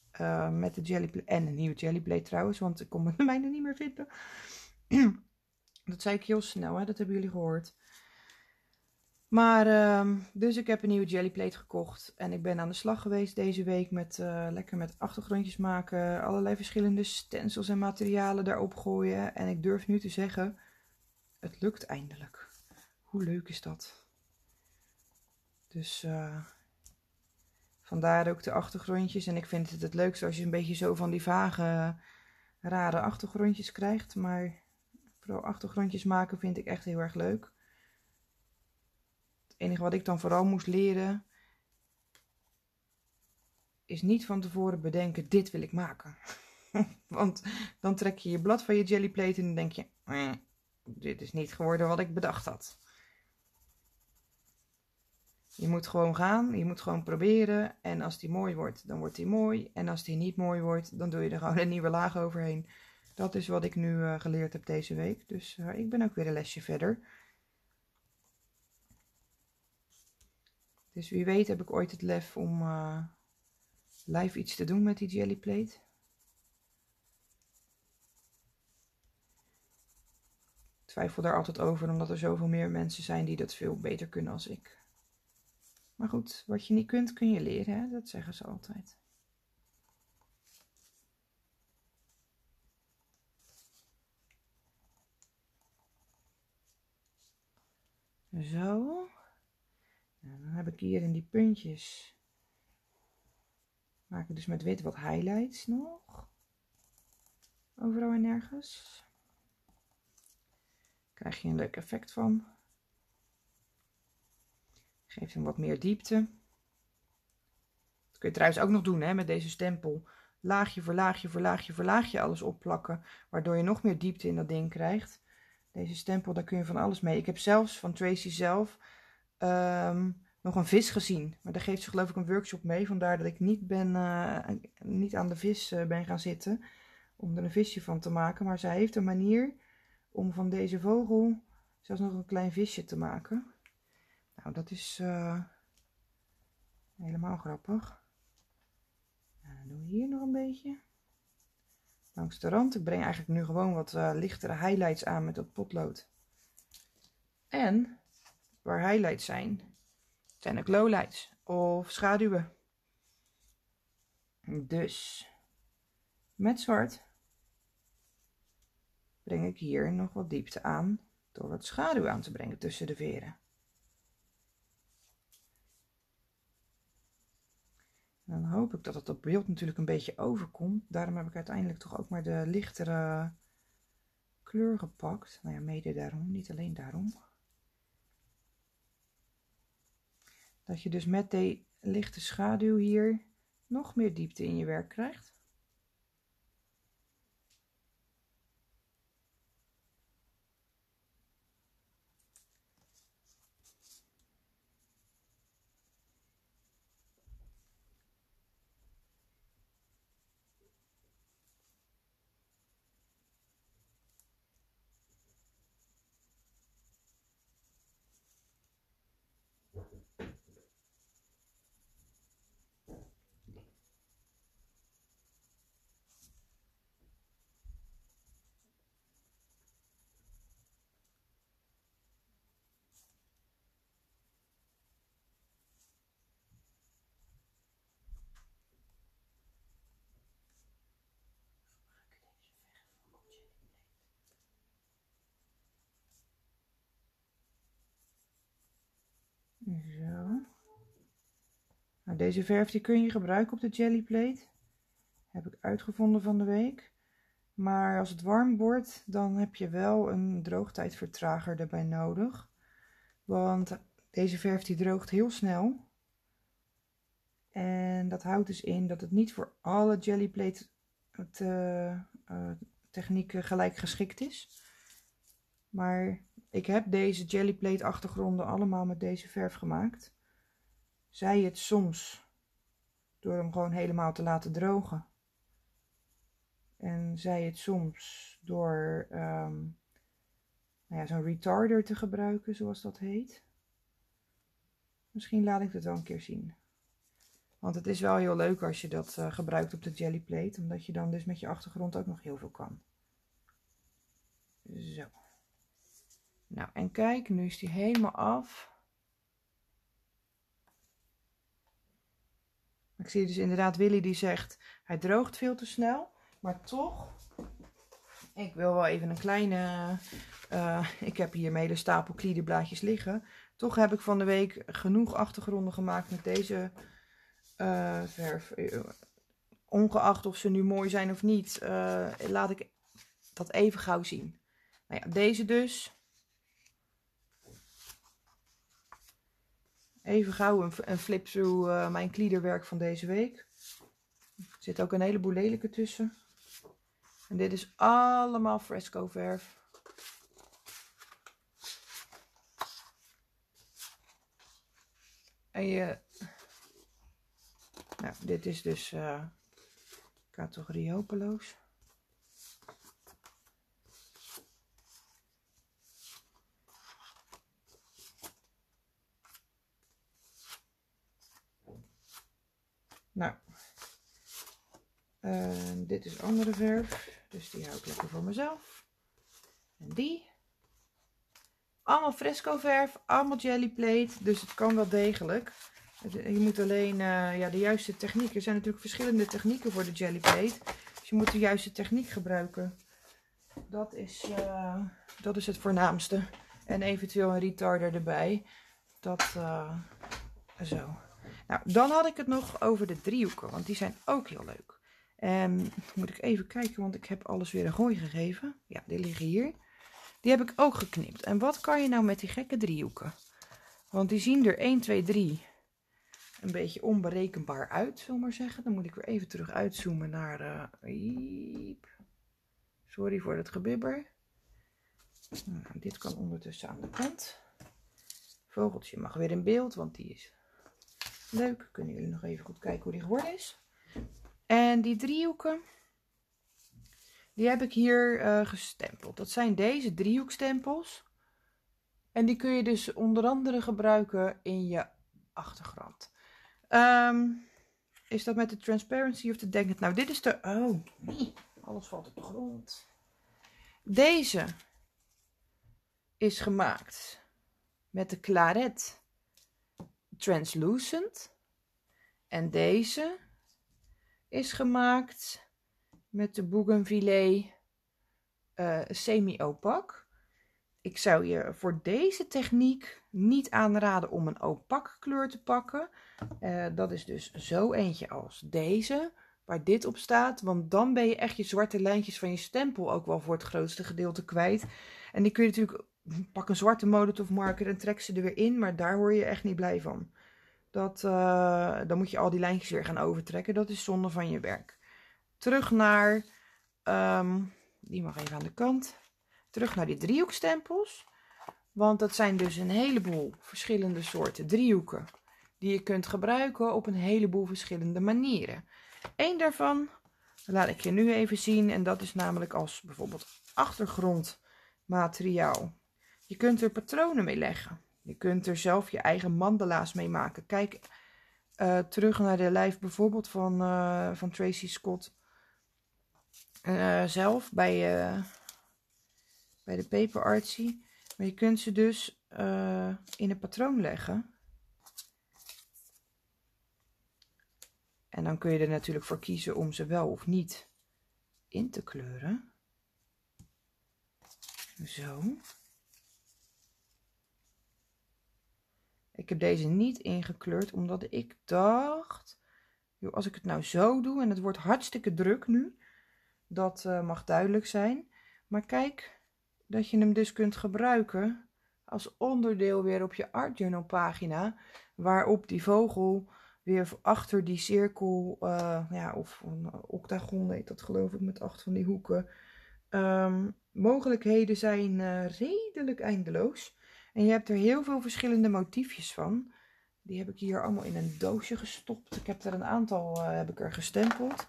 Uh, met de jellyplate en een nieuwe jellyplate trouwens, want ik kon mijn mijne niet meer vinden. Dat zei ik heel snel, hè? Dat hebben jullie gehoord. Maar, uh, dus ik heb een nieuwe jellyplate gekocht. En ik ben aan de slag geweest deze week met uh, lekker met achtergrondjes maken. Allerlei verschillende stencils en materialen daarop gooien. En ik durf nu te zeggen, het lukt eindelijk. Hoe leuk is dat? Dus uh, vandaar ook de achtergrondjes. En ik vind het het leukste als je een beetje zo van die vage, rare achtergrondjes krijgt. Maar vooral achtergrondjes maken vind ik echt heel erg leuk. Het enige wat ik dan vooral moest leren, is niet van tevoren bedenken, dit wil ik maken. Want dan trek je je blad van je jellyplate en dan denk je, eh, dit is niet geworden wat ik bedacht had. Je moet gewoon gaan, je moet gewoon proberen. En als die mooi wordt, dan wordt die mooi. En als die niet mooi wordt, dan doe je er gewoon een nieuwe laag overheen. Dat is wat ik nu uh, geleerd heb deze week. Dus uh, ik ben ook weer een lesje verder. Dus wie weet heb ik ooit het lef om uh, live iets te doen met die jellyplate. Ik twijfel daar altijd over, omdat er zoveel meer mensen zijn die dat veel beter kunnen als ik. Maar goed, wat je niet kunt, kun je leren, hè? Dat zeggen ze altijd. Zo. Nou, dan heb ik hier in die puntjes, maak ik dus met wit wat highlights nog. Overal en nergens. Krijg je een leuk effect van. Geeft hem wat meer diepte. Dat kun je trouwens ook nog doen, hè, met deze stempel. Laagje voor laagje voor laagje voor laagje alles opplakken. Waardoor je nog meer diepte in dat ding krijgt. Deze stempel, daar kun je van alles mee. Ik heb zelfs van Tracy zelf um, nog een vis gezien. Maar daar geeft ze geloof ik een workshop mee. Vandaar dat ik niet, ben, uh, niet aan de vis uh, ben gaan zitten. Om er een visje van te maken. Maar zij heeft een manier om van deze vogel zelfs nog een klein visje te maken. Nou, dat is uh, helemaal grappig. Nou, dan doen we hier nog een beetje. Langs de rand. Ik breng eigenlijk nu gewoon wat uh, lichtere highlights aan met dat potlood. En waar highlights zijn, zijn ook lowlights of schaduwen. Dus met zwart breng ik hier nog wat diepte aan door wat schaduw aan te brengen tussen de veren. En dan hoop ik dat het op beeld natuurlijk een beetje overkomt. Daarom heb ik uiteindelijk toch ook maar de lichtere kleur gepakt. Nou ja, mede daarom, niet alleen daarom. Dat je dus met die lichte schaduw hier nog meer diepte in je werk krijgt. Zo. Nou, deze verf die kun je gebruiken op de jellyplate. Heb ik uitgevonden van de week. Maar als het warm wordt, dan heb je wel een droogtijdvertrager erbij nodig. Want deze verf die droogt heel snel. En dat houdt dus in dat het niet voor alle jellyplate te, uh, technieken gelijk geschikt is. Maar ik heb deze jellyplate achtergronden allemaal met deze verf gemaakt. Zij het soms door hem gewoon helemaal te laten drogen. En zij het soms door um, nou ja, zo'n retarder te gebruiken, zoals dat heet. Misschien laat ik het wel een keer zien. Want het is wel heel leuk als je dat uh, gebruikt op de jellyplate. Omdat je dan dus met je achtergrond ook nog heel veel kan. Zo. Nou, en kijk, nu is die helemaal af. Ik zie dus inderdaad Willy die zegt, hij droogt veel te snel. Maar toch, ik wil wel even een kleine, uh, ik heb hier mijn hele stapel kliederblaadjes liggen. Toch heb ik van de week genoeg achtergronden gemaakt met deze uh, verf. Ongeacht of ze nu mooi zijn of niet, uh, laat ik dat even gauw zien. Nou ja, deze dus. Even gauw een, een flip through uh, mijn kliederwerk van deze week. Er zit ook een heleboel lelijke tussen. En dit is allemaal fresco verf. En je... Nou, dit is dus uh, categorie hopeloos. Nou, uh, dit is andere verf, dus die hou ik lekker voor mezelf. En die. Allemaal fresco verf, allemaal jellyplate, dus het kan wel degelijk. Je moet alleen uh, ja, de juiste techniek. Er zijn natuurlijk verschillende technieken voor de jellyplate. Dus je moet de juiste techniek gebruiken. Dat is, uh, dat is het voornaamste. En eventueel een retarder erbij. Dat, uh, zo. Nou, dan had ik het nog over de driehoeken, want die zijn ook heel leuk. En moet ik even kijken, want ik heb alles weer een gooi gegeven. Ja, die liggen hier. Die heb ik ook geknipt. En wat kan je nou met die gekke driehoeken? Want die zien er één, twee, drie een beetje onberekenbaar uit, zullen we maar zeggen. Dan moet ik weer even terug uitzoomen naar... Uh, sorry voor het gebibber. Nou, dit kan ondertussen aan de kant. Vogeltje mag weer in beeld, want die is... leuk, kunnen jullie nog even goed kijken hoe die geworden is. En die driehoeken, die heb ik hier uh, gestempeld. Dat zijn deze driehoekstempels. En die kun je dus onder andere gebruiken in je achtergrond. Um, is dat met de transparency of de denkend? Nou, dit is de... Oh, nee, alles valt op de grond. Deze is gemaakt met de Claret Translucent. En deze is gemaakt met de Bougainvillea uh, semi-opak. Ik zou je voor deze techniek niet aanraden om een opak kleur te pakken. Uh, dat is dus zo eentje als deze, waar dit op staat. Want dan ben je echt je zwarte lijntjes van je stempel ook wel voor het grootste gedeelte kwijt. En die kun je natuurlijk, pak een zwarte Molotov marker en trek ze er weer in. Maar daar word je echt niet blij van. Dat, uh, dan moet je al die lijntjes weer gaan overtrekken. Dat is zonde van je werk. Terug naar, um, die mag even aan de kant. Terug naar die driehoekstempels. Want dat zijn dus een heleboel verschillende soorten driehoeken. Die je kunt gebruiken op een heleboel verschillende manieren. Eén daarvan laat ik je nu even zien. En dat is namelijk als bijvoorbeeld achtergrondmateriaal. Je kunt er patronen mee leggen. Je kunt er zelf je eigen mandala's mee maken. Kijk uh, terug naar de lijf bijvoorbeeld van, uh, van Tracy Scott. Uh, zelf bij, uh, bij de Paper Artsy. Maar je kunt ze dus uh, in een patroon leggen. En dan kun je er natuurlijk voor kiezen om ze wel of niet in te kleuren. Zo. Ik heb deze niet ingekleurd, omdat ik dacht, joh, als ik het nou zo doe, en het wordt hartstikke druk nu, dat uh, mag duidelijk zijn. Maar kijk, dat je hem dus kunt gebruiken als onderdeel weer op je Art Journal pagina, waarop die vogel weer achter die cirkel, uh, ja, of een octagon heet dat geloof ik, met acht van die hoeken. Um, mogelijkheden zijn uh, redelijk eindeloos. En je hebt er heel veel verschillende motiefjes van. Die heb ik hier allemaal in een doosje gestopt. Ik heb er een aantal uh, heb ik er gestempeld.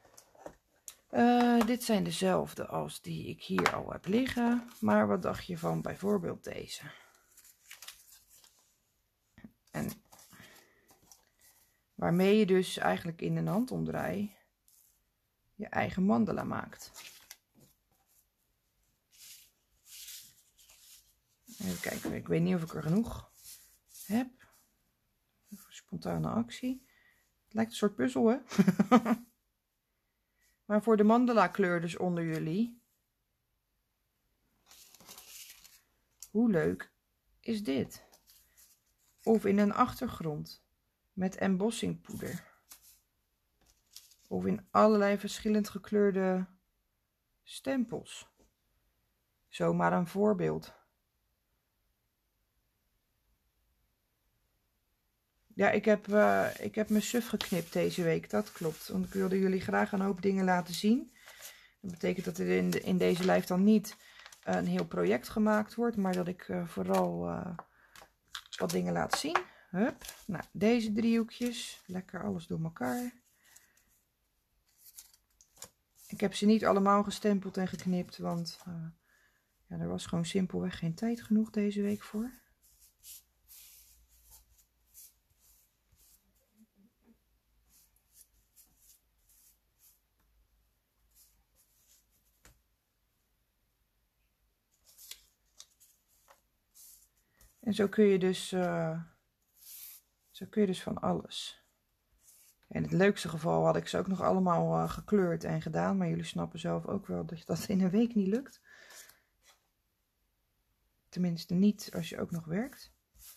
Uh, dit zijn dezelfde als die ik hier al heb liggen. Maar wat dacht je van bijvoorbeeld deze? En Waarmee je dus eigenlijk in een handomdraai je eigen mandala maakt. Even kijken, ik weet niet of ik er genoeg heb. Even spontane actie. Het lijkt een soort puzzel, hè? Maar voor de mandala kleur dus onder jullie. Hoe leuk is dit? Of in een achtergrond met embossingpoeder. Of in allerlei verschillend gekleurde stempels. Zomaar een voorbeeld. Ja, ik heb, uh, ik heb mijn suf geknipt deze week, dat klopt. Want ik wilde jullie graag een hoop dingen laten zien. Dat betekent dat er in, de, in deze live dan niet uh, een heel project gemaakt wordt. Maar dat ik uh, vooral uh, wat dingen laat zien. Hup. Nou, deze driehoekjes. Lekker alles door elkaar. Ik heb ze niet allemaal gestempeld en geknipt. Want uh, ja, er was gewoon simpelweg geen tijd genoeg deze week voor. En zo kun je dus, uh, zo kun je dus van alles. In het leukste geval had ik ze ook nog allemaal uh, gekleurd en gedaan. Maar jullie snappen zelf ook wel dat dat in een week niet lukt. Tenminste niet als je ook nog werkt.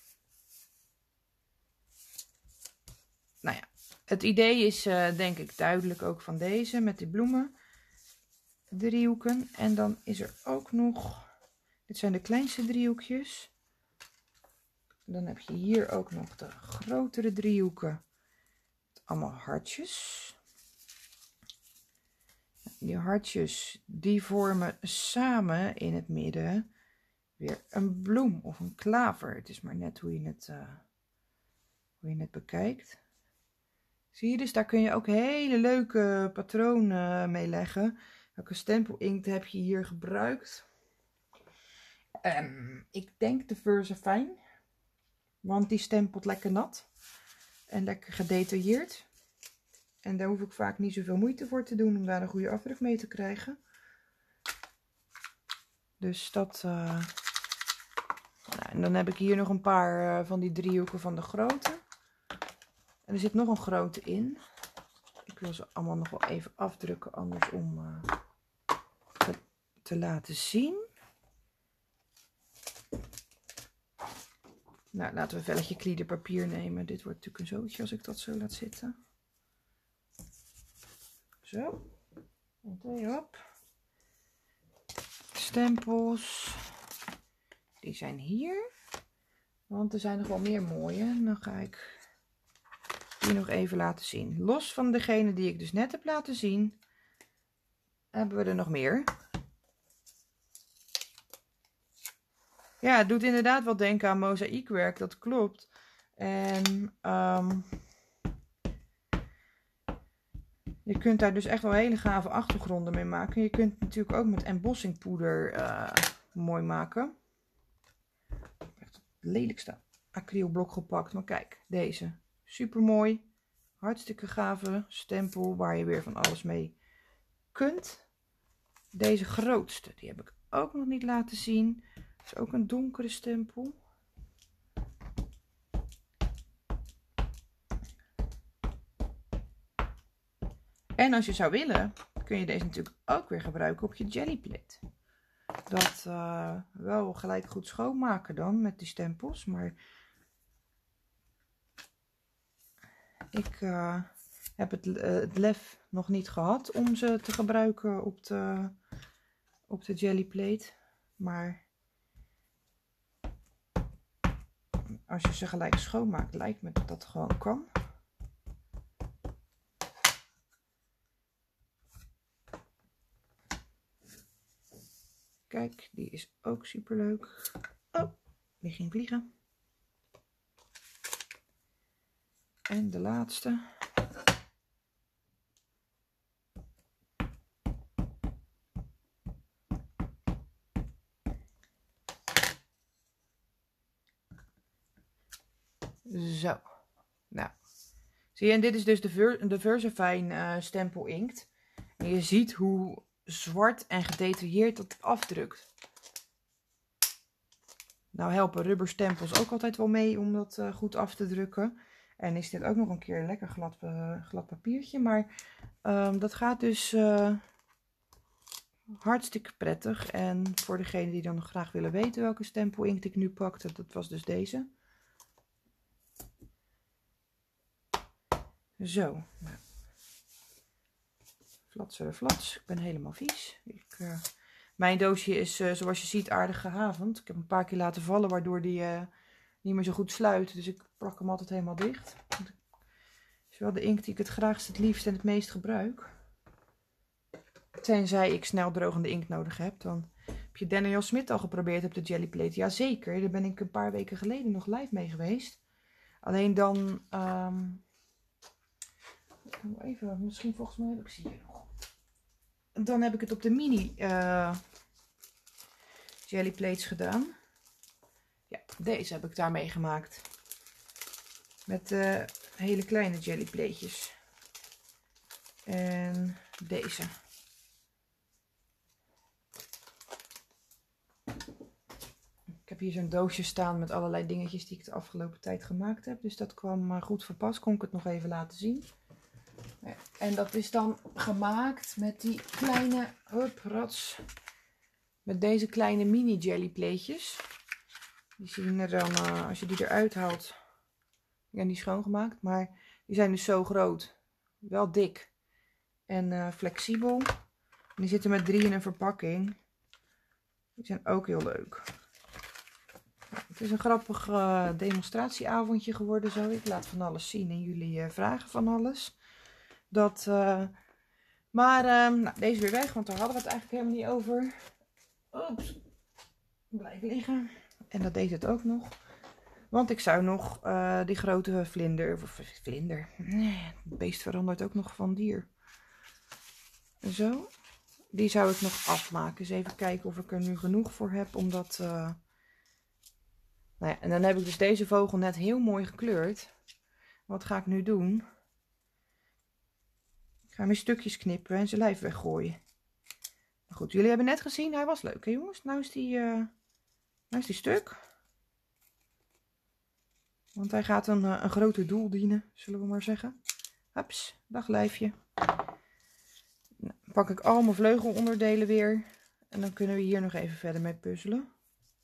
Nou ja, het idee is uh, denk ik duidelijk ook van deze. Met die bloemen. Driehoeken. En dan is er ook nog, dit zijn de kleinste driehoekjes. Dan heb je hier ook nog de grotere driehoeken. Allemaal hartjes. Die hartjes die vormen samen in het midden weer een bloem of een klaver. Het is maar net hoe je het, uh, hoe je het bekijkt. Zie je, dus daar kun je ook hele leuke patronen mee leggen. Welke stempelinkt heb je hier gebruikt? Um, ik denk de Versafine. Want die stempelt lekker nat. En lekker gedetailleerd. En daar hoef ik vaak niet zoveel moeite voor te doen om daar een goede afdruk mee te krijgen. Dus dat... Uh... Nou, en dan heb ik hier nog een paar uh, van die driehoeken van de grote. En er zit nog een grote in. Ik wil ze allemaal nog wel even afdrukken, anders om uh, te, te laten zien. Nou, laten we een velletje kliederpapier nemen. Dit wordt natuurlijk een zootje als ik dat zo laat zitten. Zo. Oké, op. Stempels. Die zijn hier. Want er zijn nog wel meer mooie. En dan ga ik die nog even laten zien. Los van degene die ik dus net heb laten zien, hebben we er nog meer. Ja, het doet inderdaad wel denken aan mozaïekwerk, dat klopt. En um, je kunt daar dus echt wel hele gave achtergronden mee maken. Je kunt het natuurlijk ook met embossingpoeder uh, mooi maken. Echt het lelijkste acrylblok gepakt, maar kijk, deze. Super mooi. Hartstikke gave stempel waar je weer van alles mee kunt. Deze grootste, die heb ik ook nog niet laten zien. Dat is ook een donkere stempel. En als je zou willen, kun je deze natuurlijk ook weer gebruiken op je jellyplate. Dat uh, wel gelijk goed schoonmaken dan met die stempels. Maar ik uh, heb het, uh, het lef nog niet gehad om ze te gebruiken op de, op de jellyplate. Maar als je ze gelijk schoonmaakt, lijkt me dat dat gewoon kan. Kijk, die is ook super leuk. Oh, die ging vliegen. En de laatste. Zo. Nou, Zie je, en dit is dus de, Ver de Versafine uh, stempel inkt. En je ziet hoe zwart en gedetailleerd dat afdrukt. Nou helpen rubberstempels ook altijd wel mee om dat uh, goed af te drukken. En is dit ook nog een keer een lekker glad, uh, glad papiertje. Maar um, dat gaat dus uh, hartstikke prettig. En voor degenen die dan nog graag willen weten welke stempel inkt ik nu pakte, dat was dus deze. Zo. Nou. Flatsere flats. Ik ben helemaal vies. Ik, uh, mijn doosje is, uh, zoals je ziet, aardig gehavend. Ik heb hem een paar keer laten vallen, waardoor die uh, niet meer zo goed sluit. Dus ik plak hem altijd helemaal dicht. Het is wel de inkt die ik het graagst, het liefst en het meest gebruik. Tenzij ik snel drogende inkt nodig heb. Dan heb je Daniel Smit al geprobeerd op de Gelly Plate. Jazeker, daar ben ik een paar weken geleden nog live mee geweest. Alleen dan... Um, even, misschien volgens mij heb ik ze hier nog. Dan heb ik het op de mini uh, Gelly Plates gedaan. Ja, deze heb ik daarmee gemaakt. Met uh, hele kleine Gelly Platejes. En deze. Ik heb hier zo'n doosje staan met allerlei dingetjes die ik de afgelopen tijd gemaakt heb. Dus dat kwam uh, goed van pas. Kon ik het nog even laten zien. Ja, en dat is dan gemaakt met die kleine, hup, rats, met deze kleine mini jelly platejes. Die zien er dan, uh, als je die eruit haalt, ja, niet schoongemaakt, maar die zijn dus zo groot. Wel dik en uh, flexibel. En die zitten met drie in een verpakking. Die zijn ook heel leuk. Ja, het is een grappig uh, demonstratieavondje geworden zo. Ik laat van alles zien en jullie uh, vragen van alles. Dat, uh, maar uh, nou, deze weer weg, want daar hadden we het eigenlijk helemaal niet over. Oeps, blijf liggen. En dat deed het ook nog. Want ik zou nog uh, die grote vlinder, of vlinder, nee, het beest verandert ook nog van dier. Zo, die zou ik nog afmaken. Dus even kijken of ik er nu genoeg voor heb, omdat... Uh, nou ja, en dan heb ik dus deze vogel net heel mooi gekleurd. Wat ga ik nu doen? Ik ga hem in stukjes knippen en zijn lijf weggooien. Maar goed, jullie hebben net gezien, hij was leuk hè jongens. Nou is die, uh, nou is die stuk. Want hij gaat een, een groter doel dienen, zullen we maar zeggen. Hups, dag lijfje. Nou, dan pak ik al mijn vleugelonderdelen weer. En dan kunnen we hier nog even verder mee puzzelen.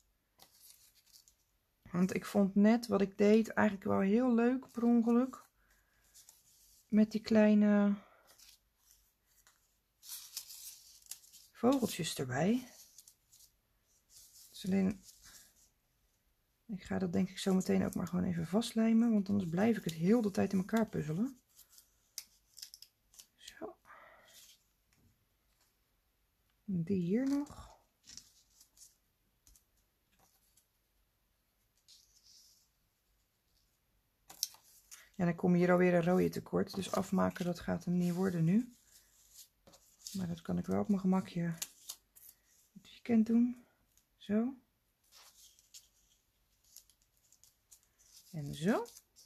Want ik vond net wat ik deed eigenlijk wel heel leuk, per ongeluk. Met die kleine vogeltjes erbij. Dus alleen, ik ga dat denk ik zo meteen ook maar gewoon even vastlijmen. Want anders blijf ik het heel de tijd in elkaar puzzelen. Zo. En die hier nog. Ja, dan kom hier alweer een rode tekort. Dus afmaken, dat gaat hem niet worden nu. Maar dat kan ik wel op mijn gemakje het weekend doen. Zo. En zo.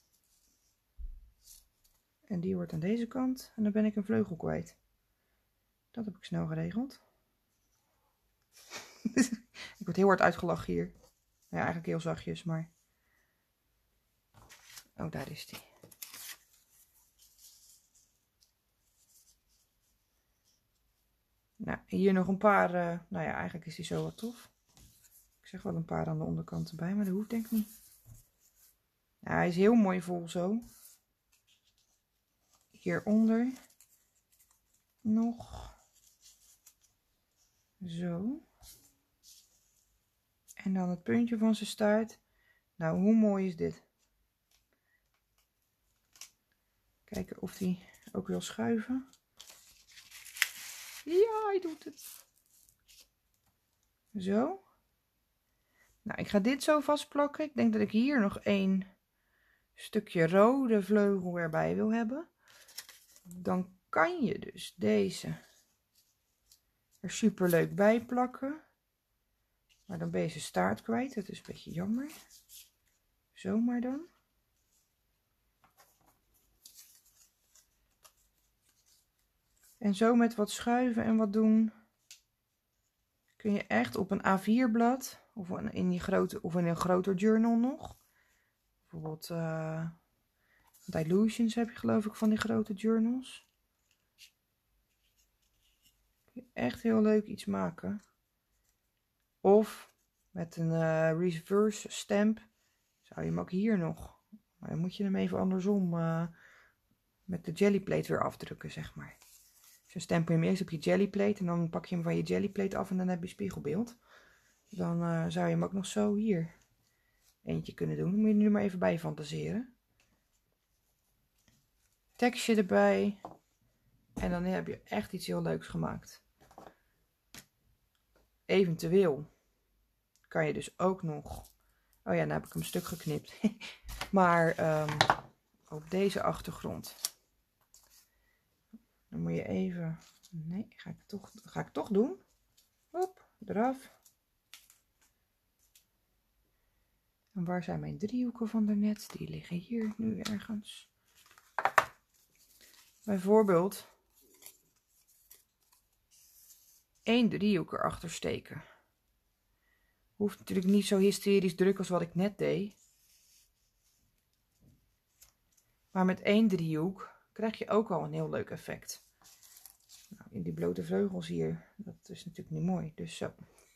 En die wordt aan deze kant. En dan ben ik een vleugel kwijt. Dat heb ik snel geregeld. Ik word heel hard uitgelachen hier. Ja, eigenlijk heel zachtjes, maar... Oh, daar is die. Nou, hier nog een paar, uh, nou ja, eigenlijk is die zo wat tof. Ik zeg wel een paar aan de onderkant erbij, maar dat hoeft denk ik niet. Ja, hij is heel mooi vol zo. Hieronder nog. Zo. En dan het puntje van zijn staart. Nou, hoe mooi is dit? Kijken of hij ook wil schuiven. Ja, hij doet het. Zo. Nou, ik ga dit zo vastplakken. Ik denk dat ik hier nog één stukje rode vleugel erbij wil hebben. Dan kan je dus deze er super leuk bij plakken. Maar dan ben je zijn staart kwijt. Dat is een beetje jammer. Zomaar dan. En zo met wat schuiven en wat doen, kun je echt op een A vier blad, of in, die grote, of in een groter journal nog. Bijvoorbeeld uh, Dilutions heb je geloof ik van die grote journals. Kun je echt heel leuk iets maken. Of met een uh, reverse stamp zou je hem ook hier nog. Maar dan moet je hem even andersom uh, met de jellyplate weer afdrukken, zeg maar. Dus dan stempel je hem eerst op je jellyplate en dan pak je hem van je jellyplate af en dan heb je spiegelbeeld. Dan uh, zou je hem ook nog zo hier eentje kunnen doen. Dan moet je er nu maar even bij fantaseren. Tekstje erbij. En dan heb je echt iets heel leuks gemaakt. Eventueel kan je dus ook nog... Oh ja, nou heb ik hem stuk geknipt. Maar um, op deze achtergrond. Dan moet je even... Nee, ga ik toch, ga ik toch doen. Hop, eraf. En waar zijn mijn driehoeken van daarnet? Die liggen hier nu ergens. Bijvoorbeeld één driehoek erachter steken. Hoeft natuurlijk niet zo hysterisch druk als wat ik net deed. Maar met één driehoek krijg je ook al een heel leuk effect. Nou, in die blote vleugels hier, dat is natuurlijk niet mooi. Dus zo.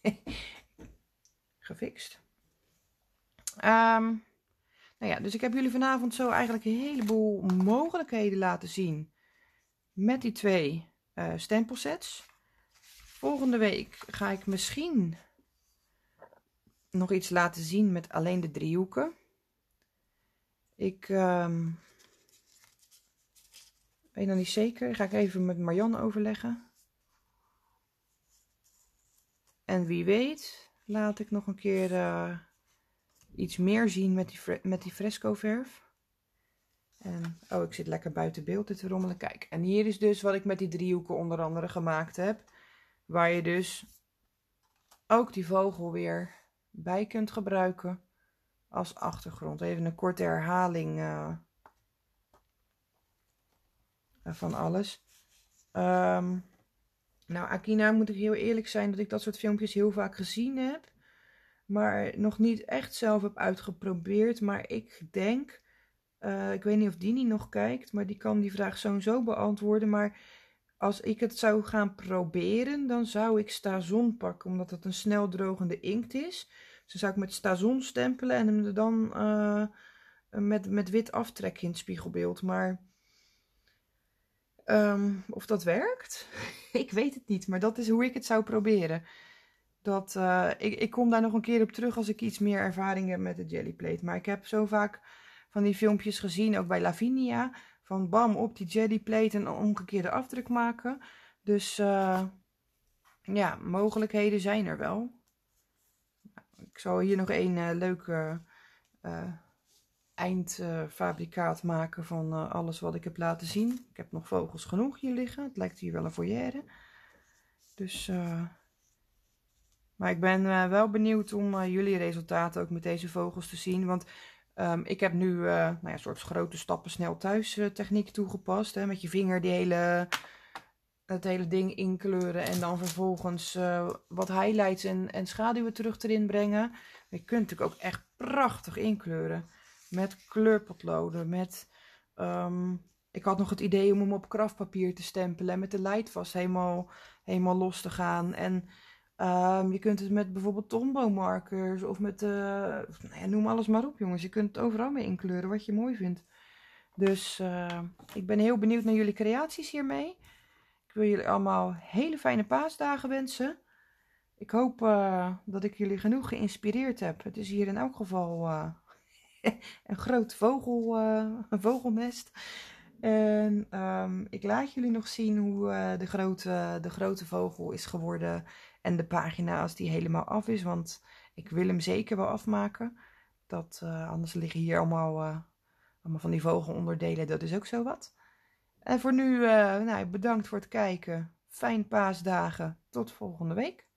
Gefixt. Um, nou ja, dus ik heb jullie vanavond zo eigenlijk een heleboel mogelijkheden laten zien. Met die twee uh, stempelsets. Volgende week ga ik misschien nog iets laten zien met alleen de driehoeken. Ik um, weet nog niet zeker. Ga ik even met Marianne overleggen. En wie weet laat ik nog een keer uh, iets meer zien met die, met die fresco verf. En, oh, ik zit lekker buiten beeld te rommelen. Kijk, en hier is dus wat ik met die driehoeken onder andere gemaakt heb. Waar je dus ook die vogel weer bij kunt gebruiken als achtergrond. Even een korte herhaling uh, van alles. Um, nou, Akina, moet ik heel eerlijk zijn dat ik dat soort filmpjes heel vaak gezien heb. Maar nog niet echt zelf heb uitgeprobeerd. Maar ik denk, uh, ik weet niet of Dini nog kijkt, maar die kan die vraag zo en zo beantwoorden. Maar als ik het zou gaan proberen, dan zou ik Stazon pakken, omdat het een snel drogende inkt is. Dus dan zou ik met Stazon stempelen en hem er dan uh, met, met wit aftrekken in het spiegelbeeld. Maar um, of dat werkt? Ik weet het niet, maar dat is hoe ik het zou proberen. Dat, uh, ik, ik kom daar nog een keer op terug als ik iets meer ervaring heb met de jellyplate. Maar ik heb zo vaak van die filmpjes gezien, ook bij Lavinia. Van bam, op die jellyplate en een omgekeerde afdruk maken. Dus uh, ja, mogelijkheden zijn er wel. Ik zal hier nog een uh, leuke uh, eindfabrikaat uh, maken van uh, alles wat ik heb laten zien. Ik heb nog vogels genoeg hier liggen. Het lijkt hier wel een foyer. Dus... Uh, Maar ik ben uh, wel benieuwd om uh, jullie resultaten ook met deze vogels te zien. Want um, ik heb nu uh, nou ja, een soort grote stappen snel thuis uh, techniek toegepast. Hè, met je vinger die hele, het hele ding inkleuren. En dan vervolgens uh, wat highlights en, en schaduwen terug erin brengen. Je kunt natuurlijk ook echt prachtig inkleuren. Met kleurpotloden. Met, um, ik had nog het idee om hem op kraftpapier te stempelen. En met de Lightfast helemaal, helemaal los te gaan. En... Um, je kunt het met bijvoorbeeld Tombow markers of met, uh, nou ja, noem alles maar op jongens. Je kunt het overal mee inkleuren wat je mooi vindt. Dus uh, ik ben heel benieuwd naar jullie creaties hiermee. Ik wil jullie allemaal hele fijne paasdagen wensen. Ik hoop uh, dat ik jullie genoeg geïnspireerd heb. Het is hier in elk geval uh, een groot vogel, uh, een vogelnest. En um, ik laat jullie nog zien hoe uh, de, grote, de grote vogel is geworden. En de pagina als die helemaal af is. Want ik wil hem zeker wel afmaken. Dat, uh, anders liggen hier allemaal, uh, allemaal van die vogelonderdelen. Dat is ook zo wat. En voor nu uh, nou, bedankt voor het kijken. Fijn paasdagen. Tot volgende week.